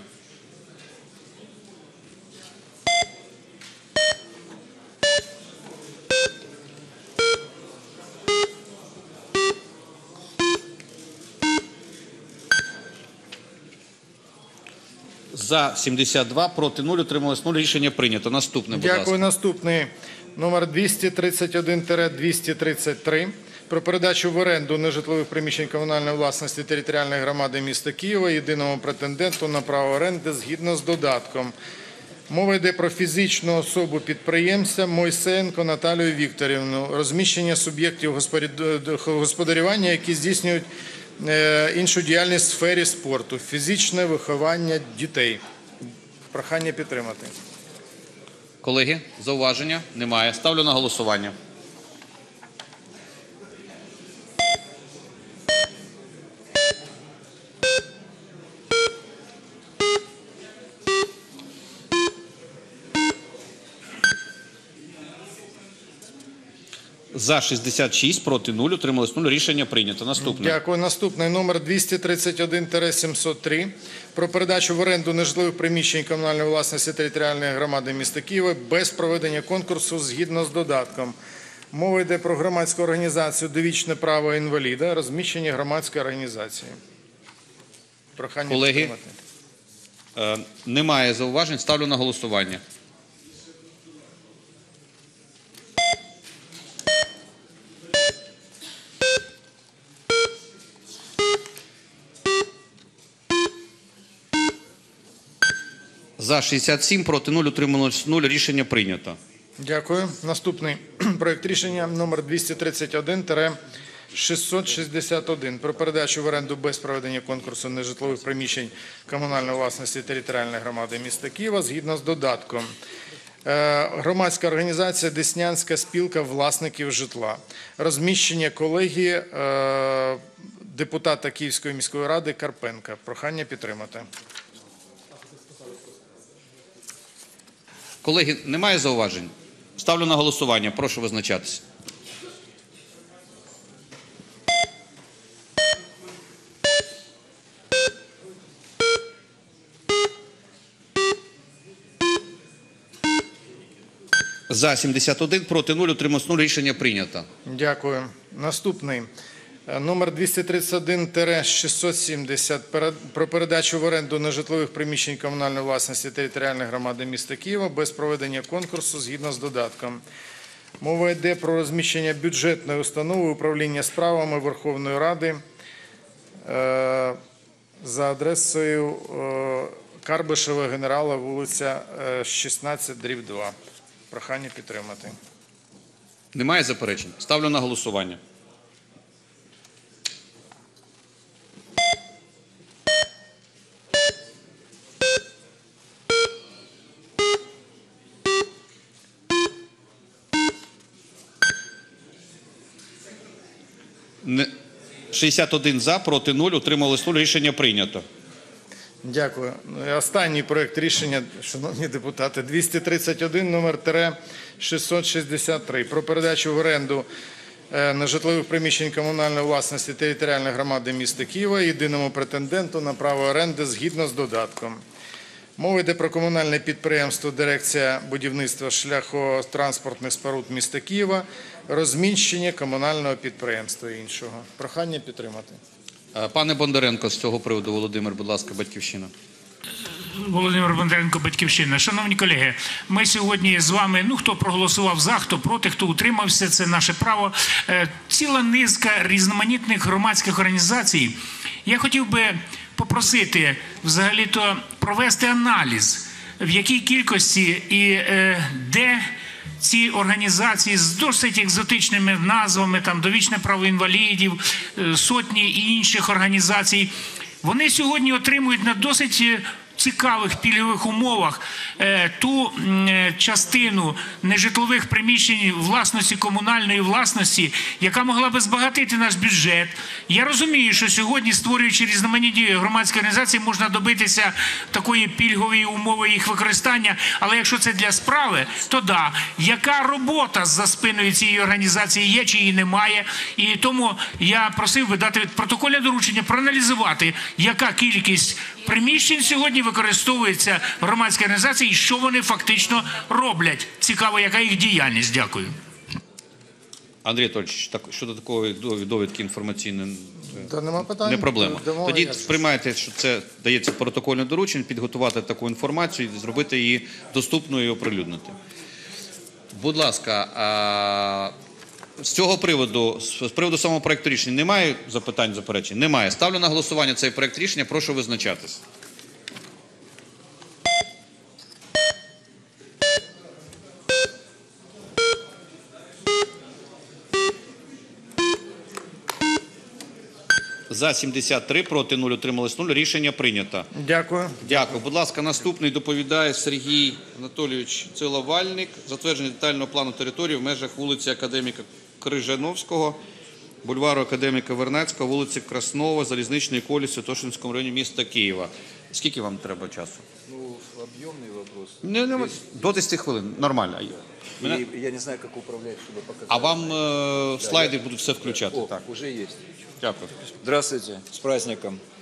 За 72, проти 0, утрималось 0. Рішення прийнято. Наступне, будь ласка. Дякую. Наступний номер 231-233 про передачу в оренду нежитлових приміщень комунальної власності територіальної громади міста Києва єдиному претенденту на право оренди згідно з додатком. Мова йде про фізичну особу підприємця Мойсеєнко Наталію Вікторівну, розміщення суб'єктів господарювання, які здійснюють іншу діяльність в сфері спорту, фізичне виховання дітей. Прохання підтримати. Колеги, зауваження? Немає. Ставлю на голосування. За 66, проти 0, утрималось 0. Рішення прийнято. Наступне. Дякую. Наступний номер 231-703 про передачу в оренду нежитлових приміщень комунальної власності територіальної громади міста Києва без проведення конкурсу згідно з додатком. Мова йде про громадську організацію «Довічне право інваліда», розміщення громадської організації. Прохання Колеги, підтримати. Немає зауважень. Ставлю на голосування. За 67, проти 0, утрималось 0. Рішення прийнято. Дякую. Наступний проект рішення номер 231-661 про передачу в оренду без проведення конкурсу нежитлових приміщень комунальної власності територіальної громади міста Києва згідно з додатком. Громадська організація «Деснянська спілка власників житла». Розміщення колегії депутата Київської міської ради Карпенка. Прохання підтримати. Колеги, немає зауважень? Ставлю на голосування. Прошу визначатися. За 71, проти 0, утрималось 0. Рішення прийнято. Дякую. Наступний. Номер 231-670 про передачу в оренду нежитлових приміщень комунальної власності територіальної громади міста Києва без проведення конкурсу згідно з додатком. Мова йде про розміщення бюджетної установи управління справами Верховної Ради за адресою Карбишева, Генерала, вулиця 16/2. Прохання підтримати. Немає заперечень? Ставлю на голосування. Не... 61 за, проти 0, утрималось 0. Рішення прийнято. Дякую. І останній проект рішення, шановні депутати, 231 номер 663 про передачу в оренду нежитлових приміщень комунальної власності територіальної громади міста Києва єдиному претенденту на право оренди згідно з додатком. Мова йде про комунальне підприємство «Дирекція будівництва шляхотранспортних споруд міста Києва», розміщення комунального підприємства і іншого. Прохання підтримати. Пане Бондаренко, з цього приводу, Володимир, будь ласка, Батьківщина. Володимир Бондаренко, Батьківщина. Шановні колеги, ми сьогодні з вами, хто проголосував за, хто проти, хто утримався, це наше право. Ціла низка різноманітних громадських організацій. Я хотів би попросити взагалі-то провести аналіз, в якій кількості і де ці організації з досить екзотичними назвами, там «Довічне право інвалідів», сотні і інших організацій, вони сьогодні отримують на досить цікавих пільгових умовах ту частину нежитлових приміщень власності, комунальної власності, яка могла би збагатити наш бюджет. Я розумію, що сьогодні, створюючи різноманітні громадські організації, можна добитися такої пільгової умови їх використання, але якщо це для справи, то да. Яка робота за спиною цієї організації є чи її немає? І тому я просив би дати протокольне доручення проаналізувати, яка кількість приміщень сьогодні використовується громадські організації і що вони фактично роблять. Цікаво, яка їх діяльність. Дякую. Андрій Анатольович, щодо такої довідки інформаційної, Та нема питань. не проблема. Дамо Тоді ясно. сприймаєте, що це дається протокольне доручення, підготувати таку інформацію і зробити її доступною і оприлюднити. Будь ласка, з цього приводу, з приводу самого проекту рішення, немає запитань, заперечень? Немає. Ставлю на голосування цей проект рішення. Прошу визначатись. За 73, проти 0, утрималось 0. Рішення прийнято. Дякую. Дякую. Будь ласка, наступний доповідає Сергій Анатолійович Циловальник. Затвердження детального плану території в межах вулиці Академіка Крижановського, бульвару Академіка Вернадського, вулиці Краснова, Залізничної колії в Святошинському районі міста Києва. Скільки вам треба часу? Объемный вопрос. До 10 хвилин. Нормально. Я не знаю, как управлять, чтобы показать. А вам слайди будуть все включати. Так, уже есть. Дякую. Здравствуйте, с праздником.